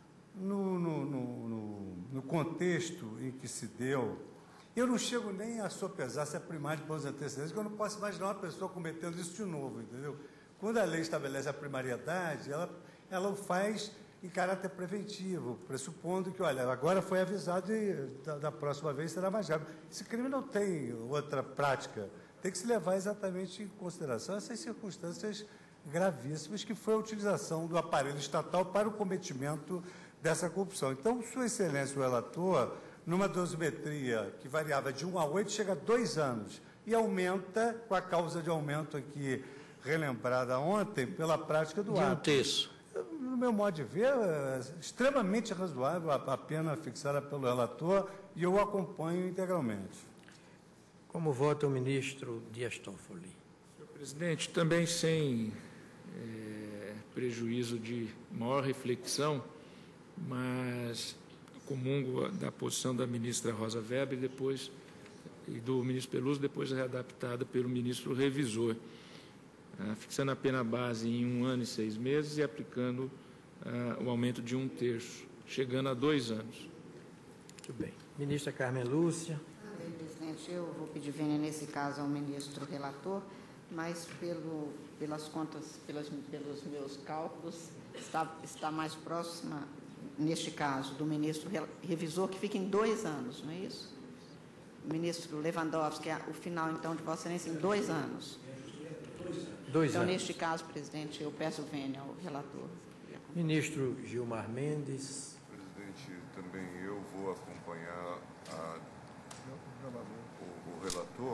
no contexto em que se deu, eu não chego nem a sopesar se é primário de bons antecedentes, porque eu não posso imaginar uma pessoa cometendo isso de novo, entendeu? Quando a lei estabelece a primariedade, ela o faz em caráter preventivo, pressupondo que, olha, agora foi avisado e da próxima vez será mais grave. Esse crime não tem outra prática. Tem que se levar exatamente em consideração essas circunstâncias gravíssimas, que foi a utilização do aparelho estatal para o cometimento dessa corrupção. Então, Sua Excelência, o relator, numa dosimetria que variava de 1 a 8, chega a 2 anos e aumenta, com a causa de aumento aqui relembrada ontem, pela prática do ato. De um terço. No meu modo de ver, é extremamente razoável a pena fixada pelo relator e eu o acompanho integralmente. Como vota o ministro Dias Toffoli? Senhor presidente, também sem prejuízo de maior reflexão, mas comungo da posição da ministra Rosa Weber e do ministro Peluso, depois readaptada pelo ministro revisor, fixando a pena base em 1 ano e 6 meses e aplicando o aumento de 1/3, chegando a 2 anos. Muito bem. Ministra Carmen Lúcia. Bem, presidente, eu vou pedir vênia nesse caso ao ministro relator, mas pelas contas, pelos meus cálculos, está mais próxima, neste caso, do ministro revisor, que fica em 2 anos, não é isso? O ministro Lewandowski, o final, então, de Vossa Excelência, em 2 anos. 2 então, anos. neste caso, presidente, eu peço vênia ao relator. Ministro Gilmar Mendes. Presidente, também eu vou acompanhar o relator.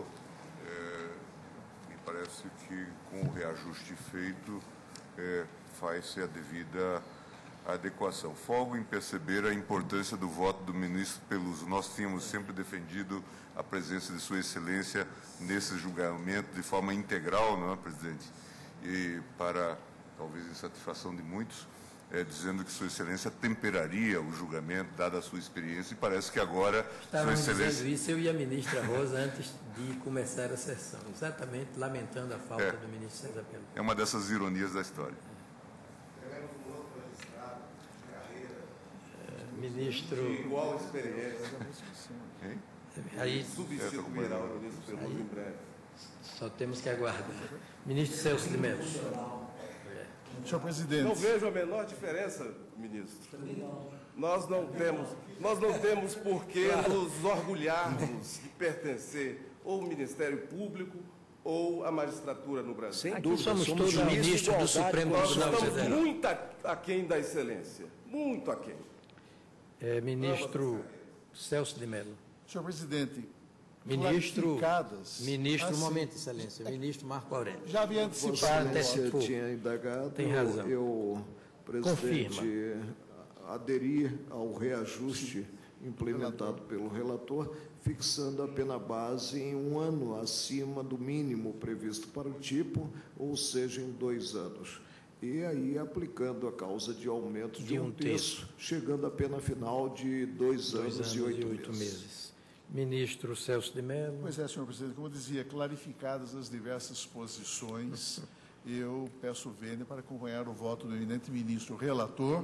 Me parece que com o reajuste feito faz-se a devida adequação. Folgo em perceber a importância do voto do ministro Peluso. Nós tínhamos sempre defendido a presença de Sua Excelência nesse julgamento de forma integral, não é, presidente? E para, talvez, insatisfação de muitos, dizendo que Sua Excelência temperaria o julgamento, dada a sua experiência, e parece que agora Sua Excelência... dizendo isso, eu e a ministra Rosa, antes de começar a sessão, exatamente lamentando a falta do ministro César Peluso. É uma dessas ironias da história. Ministro... De igual experiência. Aí substituirá o ministro Peluso em breve. Só temos que aguardar. Ministro Celso de Mello. Senhor presidente. Não vejo a menor diferença, ministro. Nós não temos por que nos orgulharmos de pertencer ou ao Ministério Público ou à magistratura no Brasil. Sem Aqui dúvida, somos todos ministros do Supremo Tribunal Nós Federal. estamos muito aquém da excelência. Muito aquém. Ministro Celso de Mello. Senhor presidente, Ministro, assim, um momento, Excelência. Ministro Marco Aurélio. já havia antecipado. Você tinha indagado, tem razão. Eu, presidente, aderi ao reajuste implementado pelo relator, fixando a pena base em 1 ano acima do mínimo previsto para o tipo, ou seja, em 2 anos. E aí aplicando a causa de aumento de 1/3, chegando à pena final de 2 anos e 8 meses. Ministro Celso de Mello. Pois é, senhor presidente, como eu dizia, clarificadas as diversas posições, eu peço vênia para acompanhar o voto do eminente ministro relator,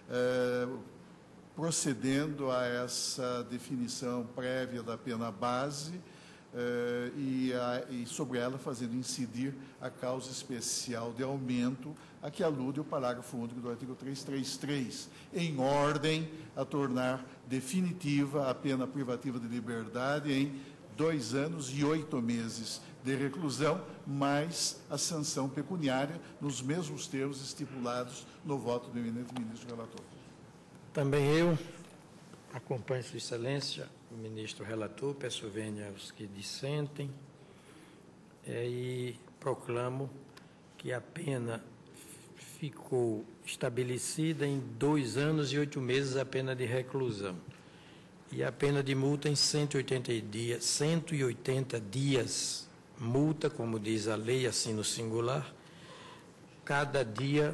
procedendo a essa definição prévia da pena base e sobre ela fazendo incidir a causa especial de aumento a que alude o parágrafo único do artigo 333, em ordem a tornar definitiva a pena privativa de liberdade em 2 anos e 8 meses de reclusão, mais a sanção pecuniária, nos mesmos termos estipulados no voto do eminente ministro relator. Também eu acompanho Sua Excelência, o ministro relator, peço vênia aos que dissentem e proclamo que a pena ficou estabelecida em 2 anos e 8 meses a pena de reclusão e a pena de multa em 180 dias, multa, como diz a lei, assim no singular, cada dia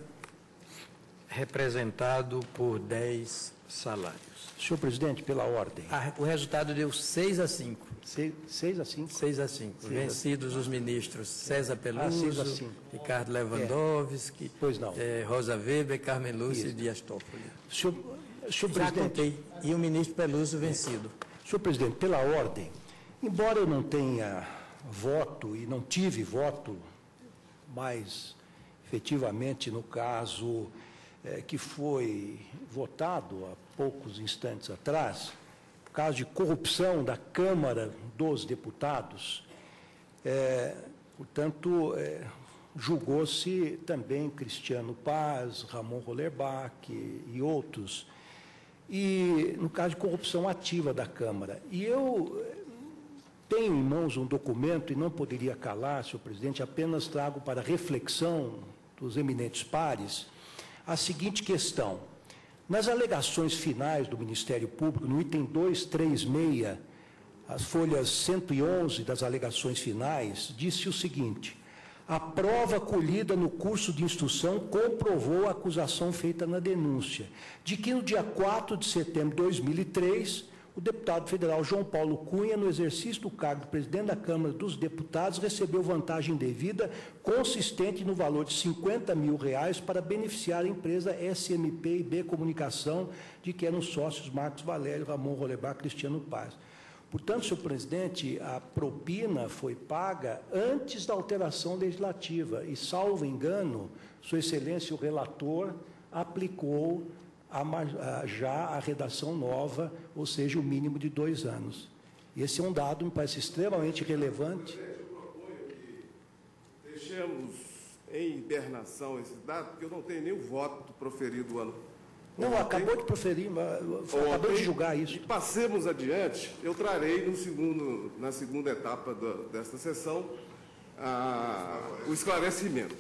representado por 10 salários. Senhor presidente, pela ordem. O resultado deu 6-5. 6-5? 6-5. Vencidos os ministros César Peluso, Ricardo Lewandowski, Rosa Weber, Carmen Lúcia e Dias Toffoli. Senhor Já presidente, contei. E o ministro Peluso vencido. Senhor presidente, pela ordem, embora eu não tenha voto e não tive voto, mas efetivamente no caso que foi votado há poucos instantes atrás, caso de corrupção da Câmara dos Deputados, portanto, julgou-se também Cristiano Paz, Ramon Rollerbach e outros, e no caso de corrupção ativa da Câmara. E eu tenho em mãos um documento, e não poderia calar, senhor presidente, apenas trago para reflexão dos eminentes pares a seguinte questão. Nas alegações finais do Ministério Público, no item 236, as folhas 111 das alegações finais, disse o seguinte: a prova colhida no curso de instrução comprovou a acusação feita na denúncia, de que no dia 4 de setembro de 2003, o deputado federal João Paulo Cunha, no exercício do cargo de presidente da Câmara dos Deputados, recebeu vantagem devida consistente no valor de R$50 mil para beneficiar a empresa SMP e B Comunicação, de que eram sócios Marcos Valério, Ramon Rollerbach, Cristiano Paz. Portanto, senhor presidente, a propina foi paga antes da alteração legislativa e, salvo engano, sua excelência, o relator, aplicou já a redação nova, ou seja, o mínimo de 2 anos. Esse é um dado, me parece extremamente relevante. Eu proponho que deixemos em hibernação esse dado, porque eu não tenho nem o voto proferido ano. Não, acabou de proferir, acabou de julgar isso. E passemos adiante, eu trarei na segunda etapa desta sessão o esclarecimento.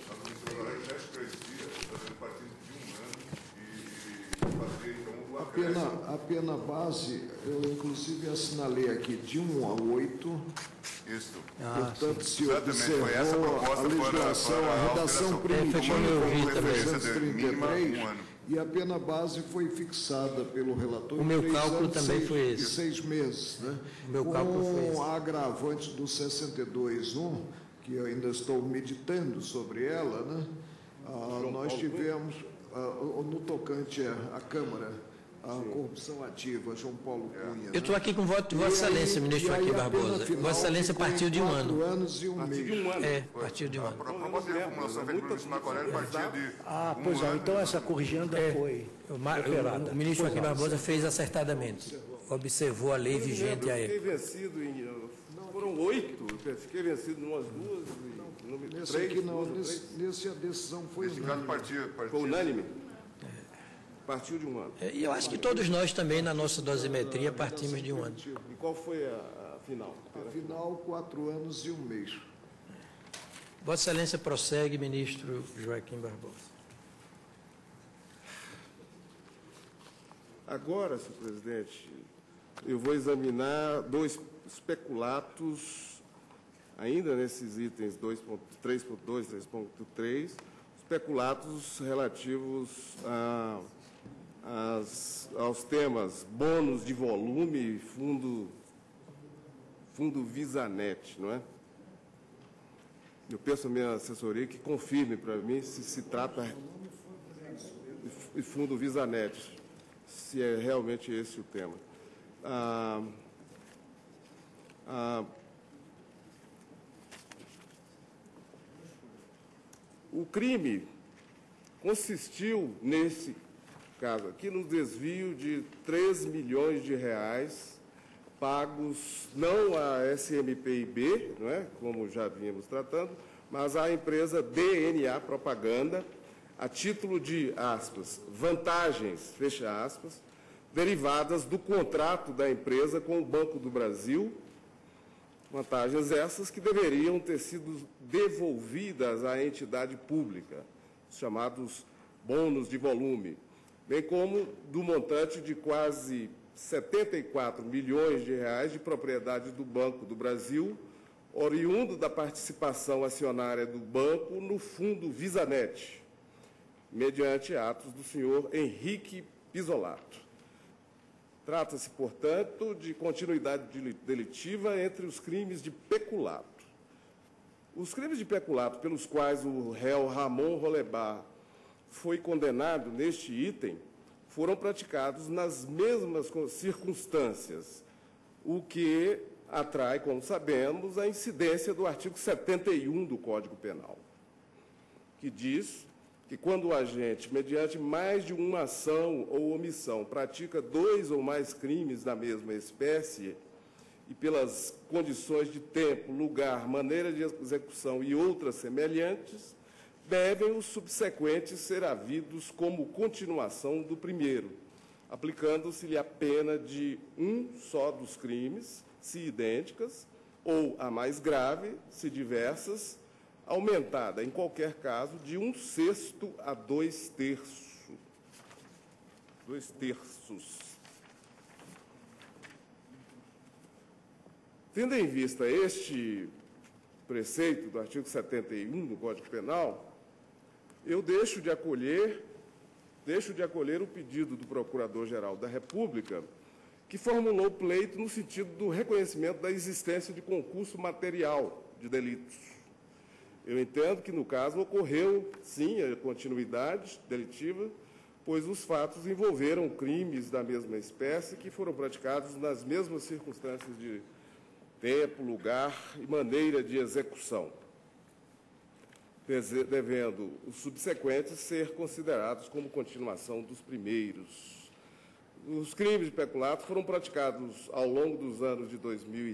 A pena base, eu inclusive assinalei aqui de 1 a 8. Isso. Portanto, se observou a legislação, a redação primitiva, como 333, e a pena base foi fixada pelo relator o meu cálculo também foi esse. 6 meses, né? O meu cálculo foi esse. Com a agravante do 62.1, que eu ainda estou meditando sobre ela, né? Nós tivemos, no tocante à Câmara, a corrupção ativa, João Paulo Cunha. Eu estou aqui com o voto de Vossa Excelência, ministro Joaquim Barbosa. Vossa Excelência partiu de 1 ano. 4 anos e 1 mês. Partiu de 1 ano. A proposta de reformulação feita pelo ministro Marco partiu de pois não, então essa corrigenda foi operada. O ministro Joaquim Barbosa fez acertadamente. Observou a lei vigente à época. Eu fiquei vencido foram 8, fiquei vencido em umas 2, nesse aqui não, nesse a decisão foi unânime. Foi unânime? Partiu de 1 ano. E eu acho que todos nós também, na nossa dosimetria, partimos de 1 ano. E qual foi a final? A final, 4 anos e 1 mês. Vossa Excelência prossegue, ministro Joaquim Barbosa. Agora, senhor presidente, eu vou examinar 2 peculatos, ainda nesses itens 3.2, 3.3, peculatos relativos aos temas bônus de volume e fundo Visanet, não é? Eu peço à minha assessoria que confirme para mim se trata de fundo Visanet, se é realmente esse o tema. O crime consistiu, nesse caso aqui, no desvio de 3 milhões de reais pagos não à SMPIB, não é, como já vínhamos tratando, mas à empresa DNA Propaganda, a título de, aspas, vantagens, fecha aspas, derivadas do contrato da empresa com o Banco do Brasil, vantagens essas que deveriam ter sido devolvidas à entidade pública, os chamados bônus de volume, bem como do montante de quase 74 milhões de reais de propriedade do Banco do Brasil, oriundo da participação acionária do banco no fundo Visanet, mediante atos do senhor Henrique Pisolato. Trata-se, portanto, de continuidade delitiva entre os crimes de peculato. Os crimes de peculato pelos quais o réu Ramon Rolebar foi condenado neste item foram praticados nas mesmas circunstâncias, o que atrai, como sabemos, a incidência do artigo 71 do Código Penal, que diz que quando o agente, mediante mais de uma ação ou omissão, pratica 2 ou mais crimes da mesma espécie e pelas condições de tempo, lugar, maneira de execução e outras semelhantes, devem os subsequentes ser havidos como continuação do primeiro, aplicando-se-lhe a pena de um só dos crimes, se idênticas, ou a mais grave, se diversas, aumentada, em qualquer caso, de 1/6 a 2/3. 2/3. Tendo em vista este preceito do artigo 71 do Código Penal, eu deixo de acolher o pedido do Procurador-Geral da República, que formulou pleito no sentido do reconhecimento da existência de concurso material de delitos. Eu entendo que, no caso, ocorreu, sim, a continuidade delitiva, pois os fatos envolveram crimes da mesma espécie que foram praticados nas mesmas circunstâncias de tempo, lugar e maneira de execução, devendo os subsequentes ser considerados como continuação dos primeiros. Os crimes de peculato foram praticados ao longo dos anos de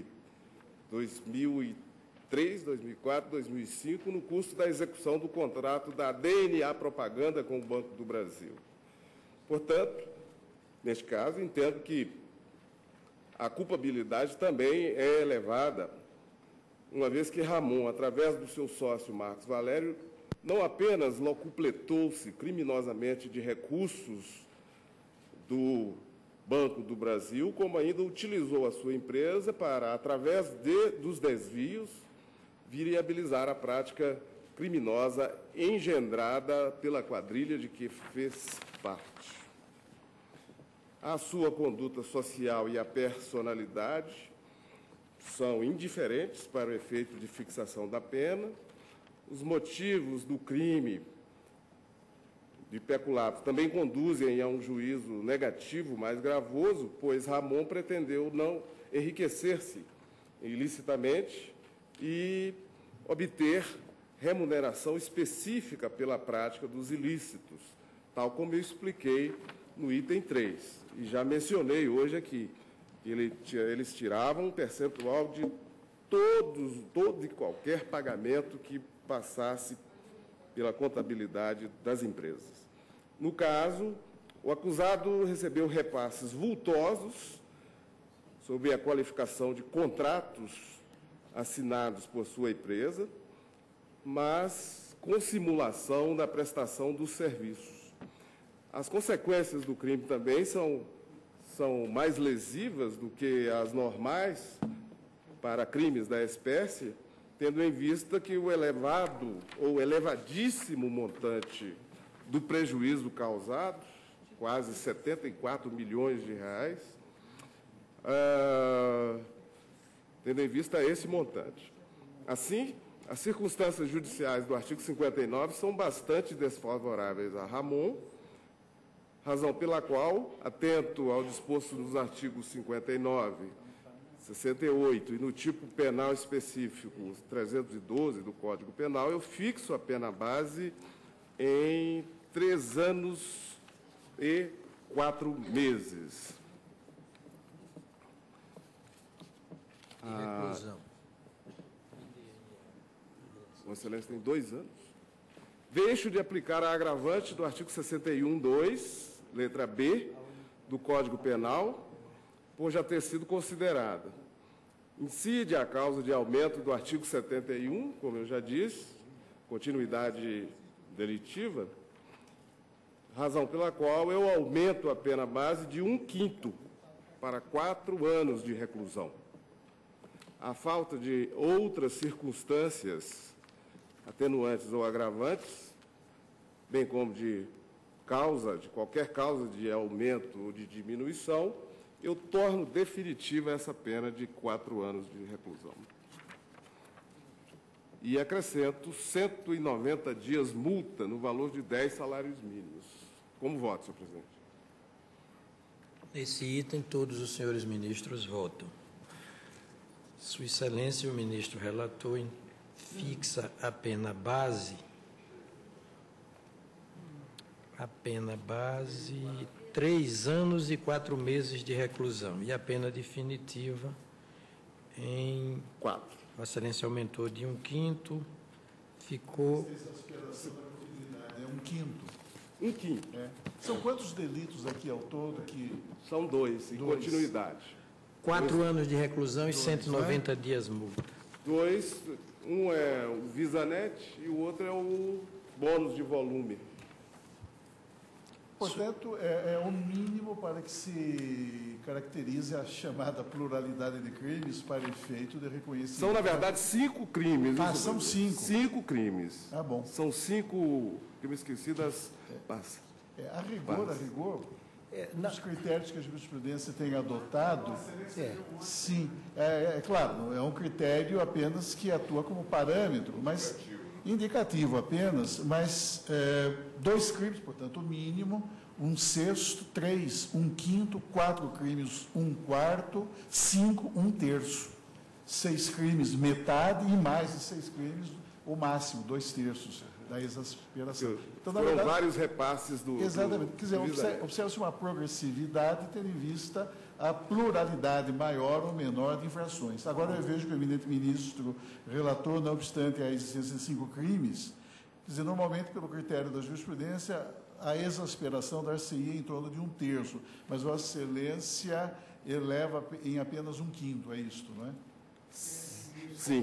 2003, 2004, 2005, no curso da execução do contrato da DNA Propaganda com o Banco do Brasil. Portanto, neste caso, entendo que a culpabilidade também é elevada, uma vez que Ramon, através do seu sócio Marcos Valério, não apenas locupletou-se criminosamente de recursos do Banco do Brasil, como ainda utilizou a sua empresa para, através dos desvios, viabilizar a prática criminosa engendrada pela quadrilha de que fez parte. A sua conduta social e a personalidade são indiferentes para o efeito de fixação da pena. Os motivos do crime de peculato também conduzem a um juízo negativo mais gravoso, pois Ramon pretendeu não enriquecer-se ilicitamente e obter remuneração específica pela prática dos ilícitos, tal como eu expliquei no item 3. E já mencionei hoje aqui que eles tiravam um percentual de todo e qualquer pagamento que passasse pela contabilidade das empresas. No caso, o acusado recebeu repasses vultosos sob a qualificação de contratos assinados por sua empresa, mas com simulação da prestação dos serviços. As consequências do crime também são são mais lesivas do que as normais para crimes da espécie, tendo em vista que o elevado ou elevadíssimo montante do prejuízo causado, quase 74 milhões de reais, tendo em vista esse montante. Assim, as circunstâncias judiciais do artigo 59 são bastante desfavoráveis a Ramon, razão pela qual, atento ao disposto nos artigos 59, 68 e no tipo penal específico 312 do Código Penal, eu fixo a pena base em 3 anos e 4 meses. Reclusão. Vossa Excelência tem 2 anos. Deixo de aplicar a agravante do artigo 61.2, letra B, do Código Penal, por já ter sido considerada. Incide a causa de aumento do artigo 71, como eu já disse, continuidade delitiva, razão pela qual eu aumento a pena base de 1/5 para 4 anos de reclusão. A falta de outras circunstâncias atenuantes ou agravantes, bem como de qualquer causa de aumento ou de diminuição, eu torno definitiva essa pena de 4 anos de reclusão. E acrescento 190 dias multa no valor de 10 salários mínimos. Como voto, senhor presidente? Nesse item, todos os senhores ministros votam. Sua Excelência, o ministro relator, fixa a pena base. A pena base, 3 anos e 4 meses de reclusão. E a pena definitiva em 4. Vossa Excelência aumentou de 1/5, ficou... É 1/5. 1/5. É. São quantos delitos aqui ao todo que... São 2, em continuidade. 4 anos de reclusão e 190 dias multa. 2, um é o VisaNet e o outro é o bônus de volume. Portanto, é o mínimo para que se caracterize a chamada pluralidade de crimes para efeito de reconhecimento. São, na verdade, 5 crimes. Ah, são 5. 5 crimes. Ah, bom. São 5, que me esqueci das... A rigor, os critérios que a jurisprudência tem adotado, sim, é claro, é um critério apenas que atua como parâmetro, mas indicativo apenas, mas 2 crimes, portanto, o mínimo, 1/6, 3, 1/5, 4 crimes, 1/4, 5, 1/3, 6 crimes, metade, e mais de 6 crimes, o máximo, 2/3 da exasperação. Então, foram vários repasses do... Exatamente. Quer dizer, observa-se uma progressividade, tendo em vista a pluralidade maior ou menor de infrações. Agora, eu vejo que o eminente ministro relator, não obstante a existência de 5 crimes, quer dizer, normalmente, pelo critério da jurisprudência, a exasperação dar-se-ia em torno de 1/3, mas Vossa Excelência eleva em apenas 1/5, é isto, não é? Sim.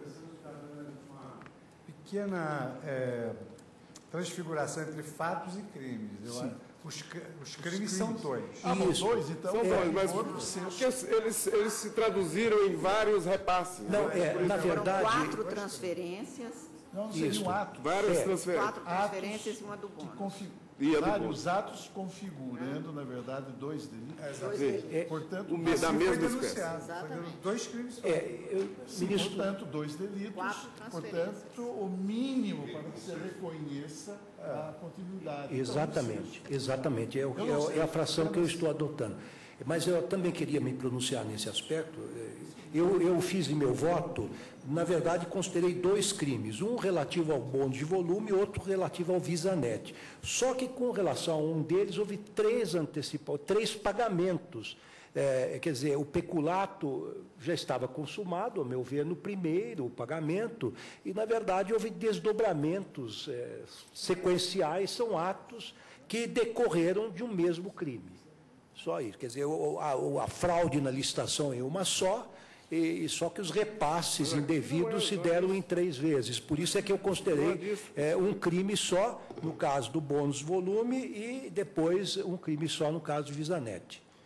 Pequena transfiguração entre fatos e crimes. Os crimes são 2. Ah, mas 2, então? São 2, mas eles se traduziram em vários repasses. Não, na verdade... 4 transferências. Não, seria um ato. Várias transferências. 4 transferências e uma do bônus. Vários atos configurando, na verdade, 2 delitos. Portanto, da mesma espécie. Exatamente. 2 crimes. Portanto, 2 delitos. 4 transferências. Portanto, o mínimo para que se reconheça a continuidade. Exatamente. É a fração que eu estou adotando. Mas eu também queria me pronunciar nesse aspecto. Eu fiz em meu voto, na verdade, considerei 2 crimes, um relativo ao bônus de volume e outro relativo ao VisaNet. Só que, com relação a um deles, houve 3 pagamentos. Quer dizer, o peculato já estava consumado, ao meu ver, no primeiro pagamento, e, na verdade, houve desdobramentos sequenciais, são atos que decorreram de um mesmo crime. Só isso. Quer dizer, a fraude na licitação é uma só, e só que os repasses indevidos se deram em 3 vezes. Por isso é que eu considerei um crime só no caso do bônus volume e depois um crime só no caso do VisaNet.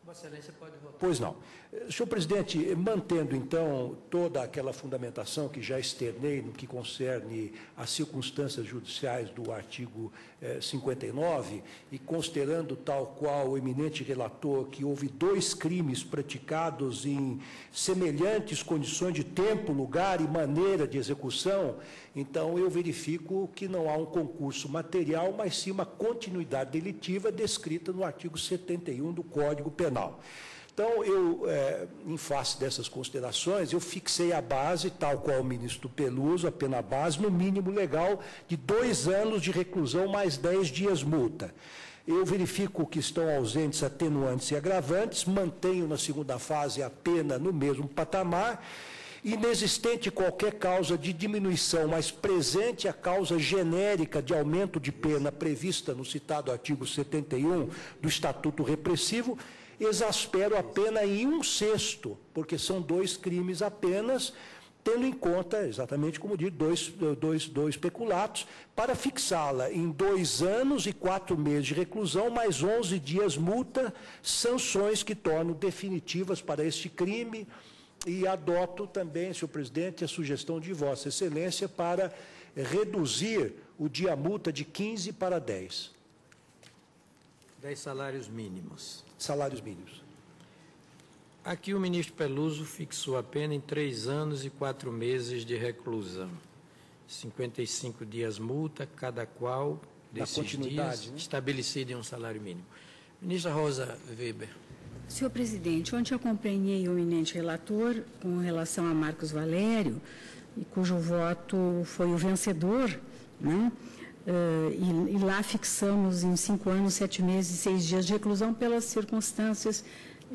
Vossa Excelência pode votar. Pois não. Senhor presidente, mantendo, então, toda aquela fundamentação que já externei no que concerne as circunstâncias judiciais do artigo 59, e considerando tal qual o eminente relator que houve 2 crimes praticados em semelhantes condições de tempo, lugar e maneira de execução, então eu verifico que não há um concurso material, mas sim uma continuidade delitiva descrita no artigo 71 do Código Penal. Então, em face dessas considerações, eu fixei a base, tal qual o ministro Peluso, a pena base, no mínimo legal de 2 anos de reclusão mais 10 dias multa. Eu verifico que estão ausentes atenuantes e agravantes, mantenho na segunda fase a pena no mesmo patamar, inexistente qualquer causa de diminuição, mas presente a causa genérica de aumento de pena prevista no citado artigo 71 do Estatuto Repressivo, exaspero a pena em 1/6, porque são 2 crimes apenas, tendo em conta, exatamente como digo, dois peculatos, para fixá-la em 2 anos e 4 meses de reclusão, mais 11 dias multa, sanções que tornam definitivas para este crime. E adoto também, senhor presidente, a sugestão de Vossa Excelência para reduzir o dia multa de 15 para 10. 10 salários mínimos. Salários mínimos. Aqui o ministro Peluso fixou a pena em 3 anos e 4 meses de reclusão. 55 dias multa, cada qual desses dias, né? Estabelecido em um salário mínimo. Ministra Rosa Weber. Senhor presidente, ontem acompanhei o eminente relator com relação a Marcos Valério, e cujo voto foi o vencedor, né? E lá fixamos em 5 anos, 7 meses e 6 dias de reclusão pelas circunstâncias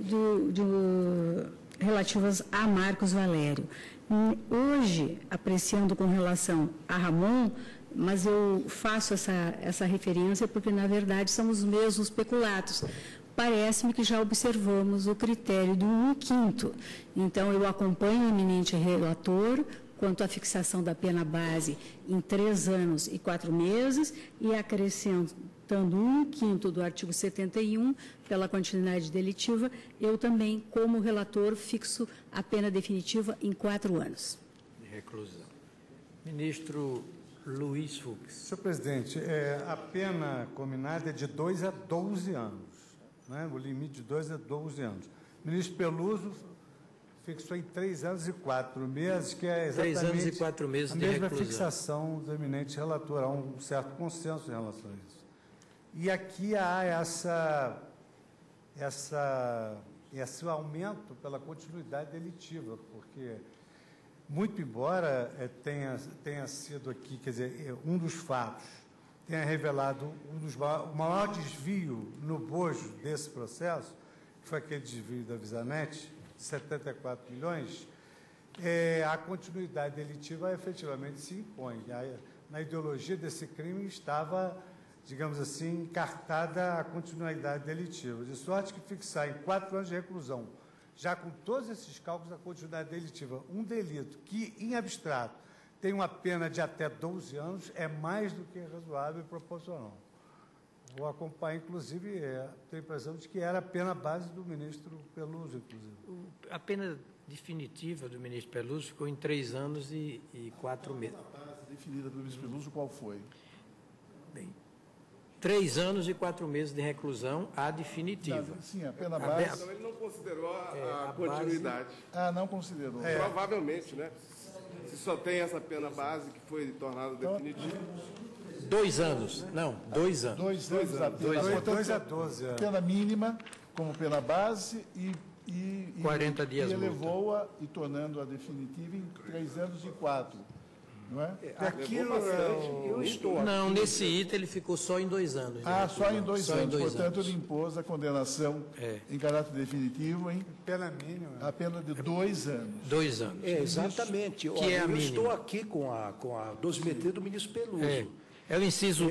relativas a Marcos Valério. Hoje, apreciando com relação a Ramon, mas eu faço essa referência porque, na verdade, são os mesmos peculatos. Parece-me que já observamos o critério do 1/5. Então, eu acompanho o eminente relator quanto à fixação da pena base em 3 anos e 4 meses e acrescentando 1/5 do artigo 71 pela continuidade delitiva, eu também, como relator, fixo a pena definitiva em 4 anos. De reclusão. Ministro Luiz Fux. Senhor presidente, a pena combinada é de 2 a 12 anos. Né? O limite de 2 a 12 anos. O ministro Peluso fixou em 3 anos e 4 meses, que é exatamente 3 anos e 4 meses a de mesma reclusão. fixação do eminente relator. Há um certo consenso em relação a isso. E aqui há esse aumento pela continuidade delitiva, porque, muito embora tenha sido aqui, quer dizer, um dos fatos tenha revelado o maior desvio no bojo desse processo, que foi aquele desvio da Visanet, de 74 milhões, a continuidade delitiva efetivamente se impõe. Na ideologia desse crime estava, digamos assim, encartada a continuidade delitiva, de sorte que fixar em 4 anos de reclusão, já com todos esses cálculos da continuidade delitiva, um delito que, em abstrato, tem uma pena de até 12 anos, é mais do que razoável e proporcional. Vou acompanhar, inclusive, tenho a impressão de que era a pena base do ministro Peluso, inclusive. A pena definitiva do ministro Peluso ficou em 3 anos e 4 meses. A pena base definida pelo ministro Peluso, qual foi? Bem, 3 anos e 4 meses de reclusão, a definitiva. Sim, a pena base... Então, ele não considerou a continuidade. Base... não considerou. Provavelmente, né? Se só tem essa pena base que foi tornada definitiva. 2 anos. Não, 2 anos. 2 anos apenas. 2 a 12 anos. Pena mínima como pena base e 40 dias e elevou-a e tornando-a definitiva em 3 anos e 4. Não é? Aquilo eu estou. Não, nesse item ele ficou só em 2 anos. Só em 2 anos. Portanto, ele impôs a condenação em caráter definitivo em pena mínima. A pena de 2 anos. 2 anos. Exatamente. Que é a mínima. Eu estou aqui com a dosimetria do ministro Peluso. É o inciso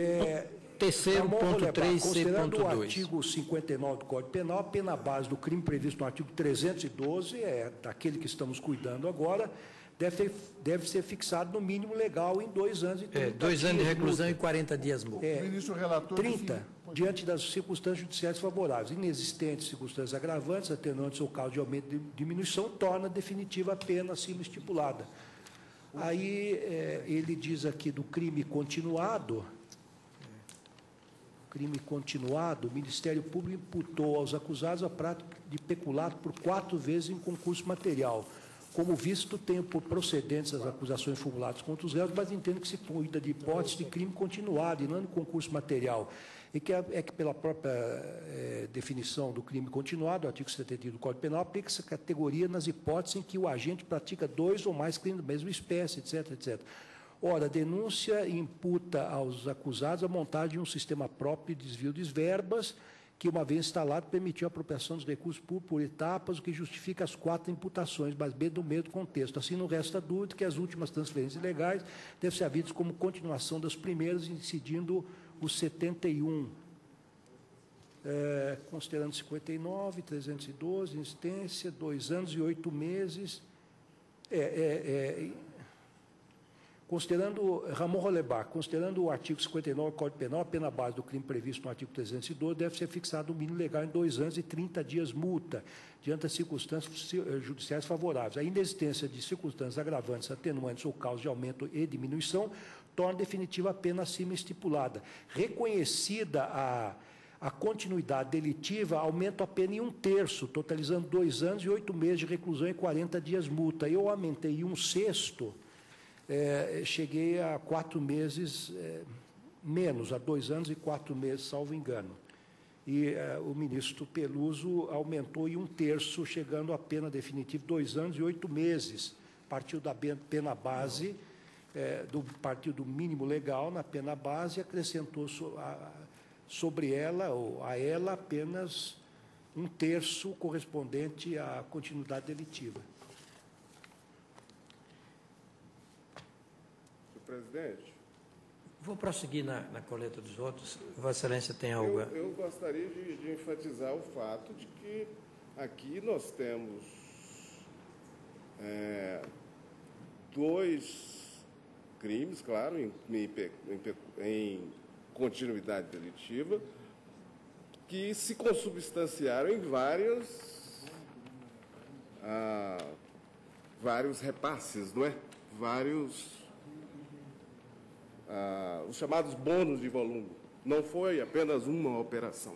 3º.3, considerando C.2. o artigo 59 do Código Penal, a pena base do crime previsto no artigo 312, daquele que estamos cuidando agora, deve ser fixado no mínimo legal em 2 anos e 30 2 anos de reclusão multa. e 40 dias multa. O ministro relator 30. diante das circunstâncias judiciais favoráveis. Inexistentes circunstâncias agravantes, atenuantes ou causa de aumento de diminuição, torna definitiva a pena acima estipulada. Aí ele diz aqui do crime continuado. O Ministério Público imputou aos acusados a prática de peculato por 4 vezes em concurso material. Como visto, tenho por procedentes as acusações formuladas contra os réus, mas entendo que se cuida de hipótese de crime continuado e não de concurso material. E que pela própria definição do crime continuado, o artigo 71 do Código Penal, aplica essa categoria nas hipóteses em que o agente pratica 2 ou mais crimes da mesma espécie, etc., etc. Ora, a denúncia imputa aos acusados a montagem de um sistema próprio de desvio de verbas, que, uma vez instalado, permitiu a apropriação dos recursos públicos por etapas, o que justifica as 4 imputações, mas bem do mesmo contexto. Assim, não resta dúvida que as últimas transferências ilegais devem ser havidas como continuação das primeiras, incidindo os 71, considerando 59, 312, instância, 2 anos e 8 meses, considerando, Ramon Rolebach, considerando o artigo 59 do Código Penal, a pena base do crime previsto no artigo 312 deve ser fixado no mínimo legal em 2 anos e 30 dias multa, diante das circunstâncias judiciais favoráveis. A inexistência de circunstâncias agravantes, atenuantes ou causa de aumento e diminuição torna definitiva a pena acima estipulada. Reconhecida a continuidade delitiva, aumento a pena em 1/3, totalizando 2 anos e 8 meses de reclusão e 40 dias multa. Eu aumentei em 1/6, cheguei a 4 meses menos, a 2 anos e 4 meses, salvo engano. E o ministro Peluso aumentou em 1/3, chegando a pena definitiva 2 anos e 8 meses. Partiu da pena base, partiu do mínimo legal na pena base e acrescentou sobre ela, ou a ela, apenas 1/3 correspondente à continuidade delitiva. Presidente. Vou prosseguir na coleta dos votos. Vossa Excelência tem algo? Eu gostaria de enfatizar o fato de que aqui nós temos 2 crimes, claro, em continuidade delitiva, que se consubstanciaram em vários repasses, não é? Os chamados bônus de volume. Não foi apenas uma operação.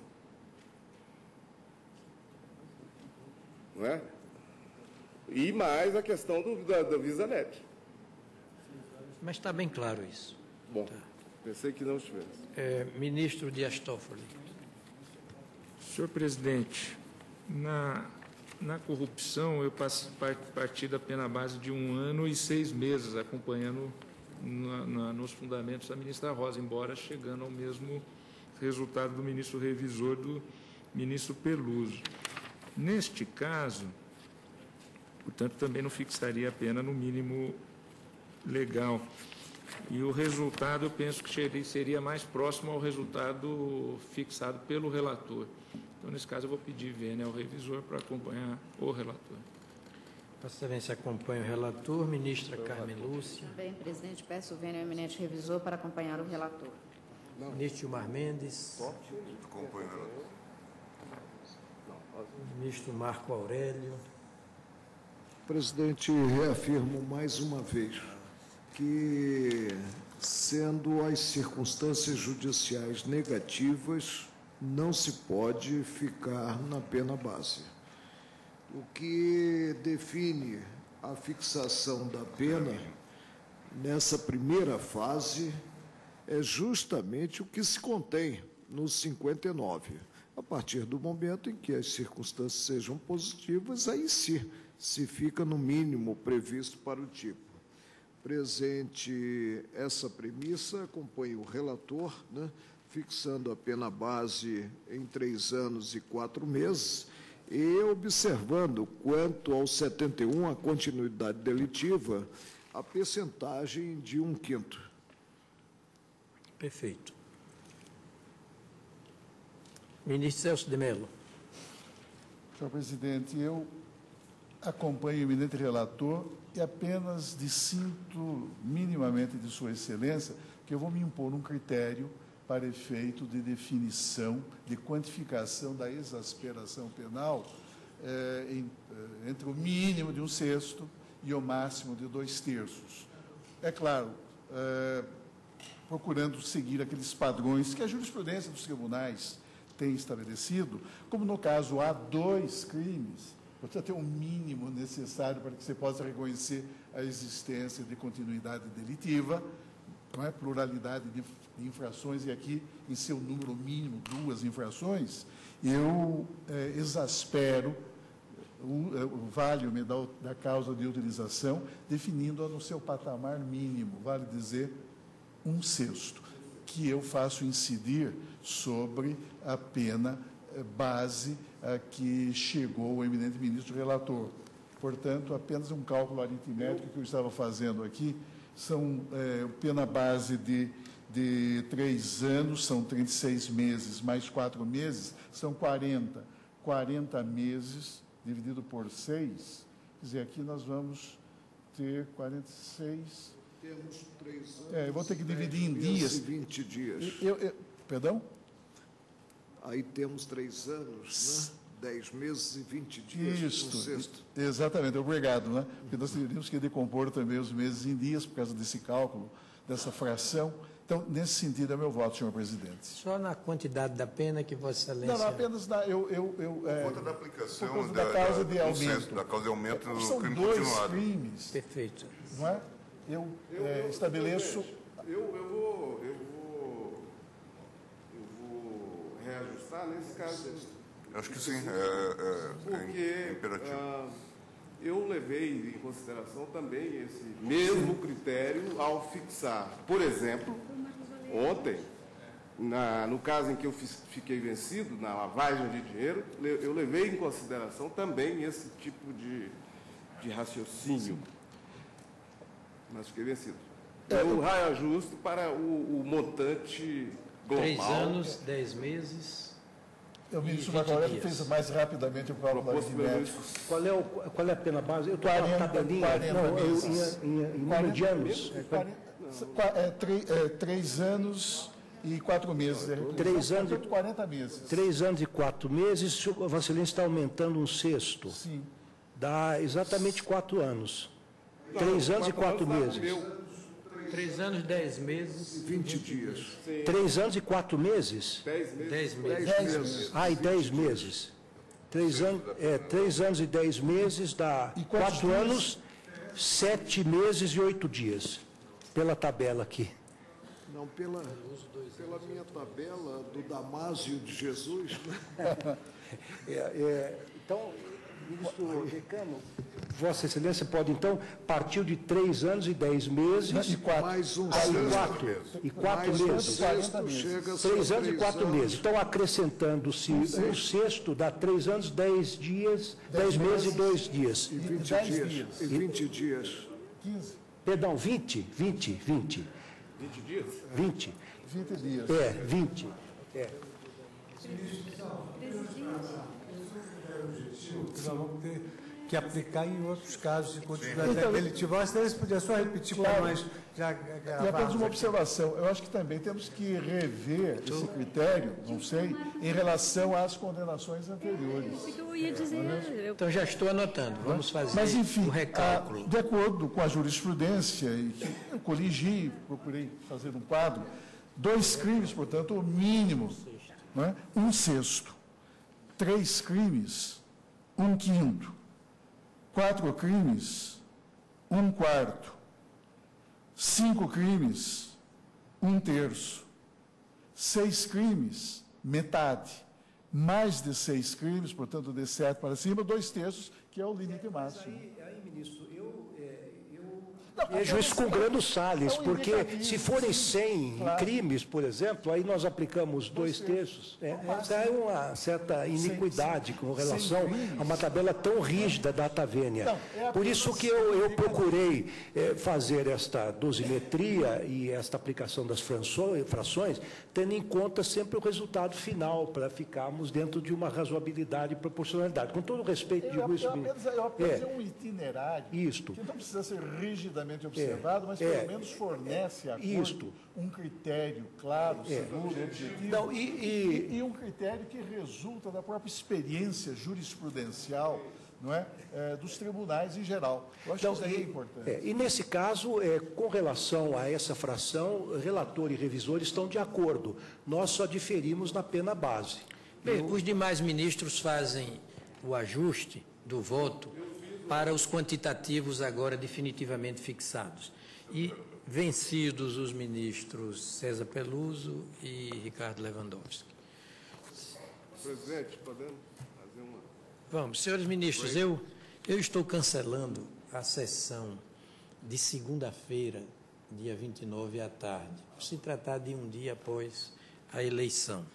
Não é? E mais a questão da VisaNet. Mas está bem claro isso. Bom, pensei que não estivesse. Ministro Dias Toffoli. Senhor presidente, na corrupção, eu parti da pena base de 1 ano e 6 meses, acompanhando nos fundamentos da ministra Rosa, embora chegando ao mesmo resultado do ministro revisor, do ministro Peluso. Neste caso, portanto, também não fixaria a pena no mínimo legal. E o resultado, eu penso que seria mais próximo ao resultado fixado pelo relator. Então, nesse caso, eu vou pedir vênia ao revisor para acompanhar o relator. Vossa Excelência acompanha o relator. Ministra Carmen Lúcia. Também, presidente, peço vênia ao eminente revisor para acompanhar o relator. Ministro Gilmar Mendes. Acompanho o relator. Ministro Marco Aurélio. Presidente, reafirmo mais uma vez que, sendo as circunstâncias judiciais negativas, não se pode ficar na pena base. O que define a fixação da pena nessa primeira fase é justamente o que se contém no 59. A partir do momento em que as circunstâncias sejam positivas, aí sim se fica no mínimo previsto para o tipo. Presente essa premissa, acompanho o relator, né, fixando a pena base em 3 anos e 4 meses, e observando, quanto ao 71, a continuidade delitiva, a percentagem de 1/5. Perfeito. Ministro Celso de Mello. Senhor presidente, eu acompanho o eminente relator e apenas dissinto minimamente de Sua Excelência que eu vou me impor um critério para efeito de definição, de quantificação da exasperação penal entre o mínimo de 1/6 e o máximo de 2/3. É claro, procurando seguir aqueles padrões que a jurisprudência dos tribunais tem estabelecido, como no caso há 2 crimes, precisa ter um mínimo necessário para que você possa reconhecer a existência de continuidade delitiva, não é? Pluralidade de infrações, e aqui, em seu número mínimo, 2 infrações, eu exaspero o vale-me da causa de utilização, definindo-a no seu patamar mínimo, vale dizer, 1/6, que eu faço incidir sobre a pena base a que chegou o eminente ministro relator. Portanto, apenas um cálculo aritmético que eu estava fazendo aqui, são pena base de 3 anos, são 36 meses, mais 4 meses, são 40. 40 meses dividido por 6, quer dizer, aqui nós vamos ter 46... Temos 3 anos, eu vou ter que dividir em dias. E 20 dias. Perdão? Aí temos 3 anos, né? 10 meses e 20 dias. Isso, exatamente, obrigado, né? Porque nós teríamos que decompor também os meses em dias, por causa desse cálculo, dessa fração. Então, nesse sentido, é meu voto, senhor presidente. Só na quantidade da pena que Vossa Excelência... Não, apenas na... Por conta da aplicação da causa de aumento. Da causa de aumento do são crime 2 continuado. crimes. Perfeito. Não é? Eu estabeleço... Eu vou reajustar nesse caso. Acho que sim, porque é imperativo. Eu levei em consideração também esse mesmo critério ao fixar. Por exemplo, ontem, no caso em que eu fiquei vencido, na lavagem de dinheiro, eu levei em consideração também esse tipo de raciocínio. Mas fiquei vencido. Eu reajusto para o montante global. 3 anos, 10 meses. O ministro Bacaulete fez mais rapidamente o cálculo aritmético. Qual é a pena base? Eu estou com a tabelinha. 40 meses. Em número de anos. 3 anos e 4 meses. 3 anos e 40 meses. 3 anos e 4 meses. O Vossa Excelência está aumentando 1/6. Sim. Dá exatamente 4 anos. 3 anos e 4 meses. 3 anos, 10 meses. 20 dias. 3 anos e 4 meses? 10 meses. 10 meses. Ah, e 10 meses. 3 anos e 10 meses dá 4 anos, 7 meses e 8 dias. Pela tabela aqui. Não, pela minha tabela do Damásio de Jesus, né? Então, ministro Decano, Vossa Excelência pode, então, partir de 3 anos e 10 meses... Mais um e 4 meses. 3 anos e 4 meses. Então, acrescentando-se 1/6, dá 3 anos, 10 dias, 10 meses e 2 dias. E 20 dias. E 20 dias. 15. Perdão, 20. 20 dias? 20. 20 dias. 20. Nós vamos ter que aplicar em outros casos de continuidade delitiva. Vossa Excelência podia só repetir para nós já E apenas uma observação. Eu acho que também temos que rever esse critério, não sei, em relação às condenações anteriores. Eu ia dizer... Então, já estou anotando. Vamos fazer Mas, enfim, um recálculo. de acordo com a jurisprudência, e que eu coligi, procurei fazer um quadro, 2 crimes, portanto, o mínimo, não é? 1/6. 3 crimes, 1/5. 4 crimes, 1/4. 5 crimes, 1/3. 6 crimes, metade. Mais de 6 crimes, portanto, de 7 para cima, 2/3, que é o limite máximo. Aí, ministro, eu vejo isso com Grano Salles, porque se forem 100 crimes, por exemplo, aí nós aplicamos 2/3. Essa é uma certa iniquidade com relação a uma tabela tão rígida da Atavênia. Por isso que eu procurei fazer esta dosimetria e esta aplicação das frações, tendo em conta sempre o resultado final, para ficarmos dentro de uma razoabilidade e proporcionalidade. Com todo o respeito, digo isso. Eu apenas um itinerário isto. que não precisa ser rigidamente devidamente observado, mas pelo menos fornece a corte um critério claro, seguro, objetivo, não, e um critério que resulta da própria experiência jurisprudencial, não é, dos tribunais em geral. Eu acho que isso aí é importante. E nesse caso, com relação a essa fração, relator e revisor estão de acordo. Nós só diferimos na pena base. Bem, os demais ministros fazem o ajuste do voto para os quantitativos agora definitivamente fixados. E vencidos os ministros César Peluso e Ricardo Lewandowski. Presidente, podemos fazer uma... Vamos, senhores ministros, eu estou cancelando a sessão de segunda-feira, dia 29 à tarde, por se tratar de um dia após a eleição.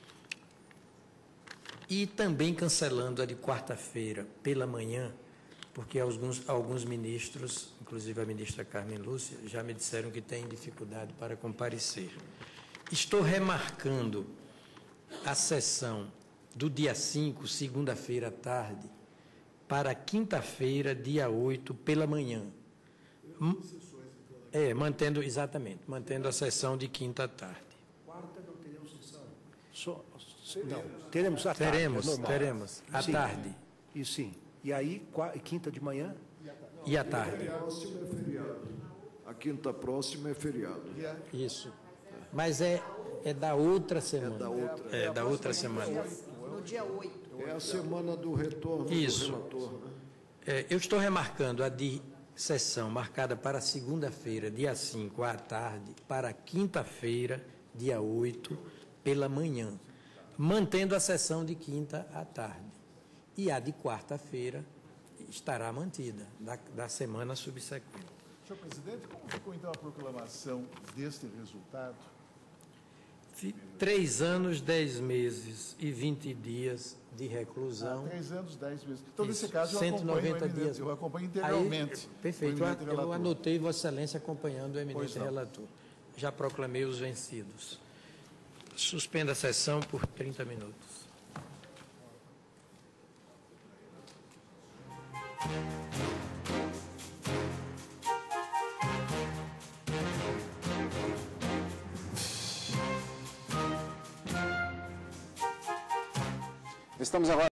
E também cancelando a de quarta-feira pela manhã, porque alguns ministros, inclusive a ministra Carmen Lúcia, já me disseram que têm dificuldade para comparecer. Estou remarcando a sessão do dia 5, segunda-feira à tarde, para quinta-feira, dia 8, pela manhã. Mantendo a sessão de quinta à tarde. Quarta não teremos sessão? Não, teremos à tarde. Teremos à tarde. E sim. E aí, quinta de manhã? E à tarde. A quinta próxima é feriado. Isso. Mas é da outra semana. Da outra semana. No dia 8. É a semana do retorno Isso. do relator, né? Eu estou remarcando a de sessão marcada para segunda-feira, dia 5, à tarde, para quinta-feira, dia 8, pela manhã, mantendo a sessão de quinta à tarde. E a de quarta-feira estará mantida, da semana subsequente. Senhor presidente, como ficou então a proclamação deste resultado? 3 anos, 10 meses e 20 dias de reclusão. 3 anos, 10 meses. Então, Isso, nesse caso, 190 dias. Eu acompanho integralmente. Perfeito. Eu anotei Vossa Excelência acompanhando o eminente relator. Já proclamei os vencidos. Suspenda a sessão por 30 minutos. Estamos agora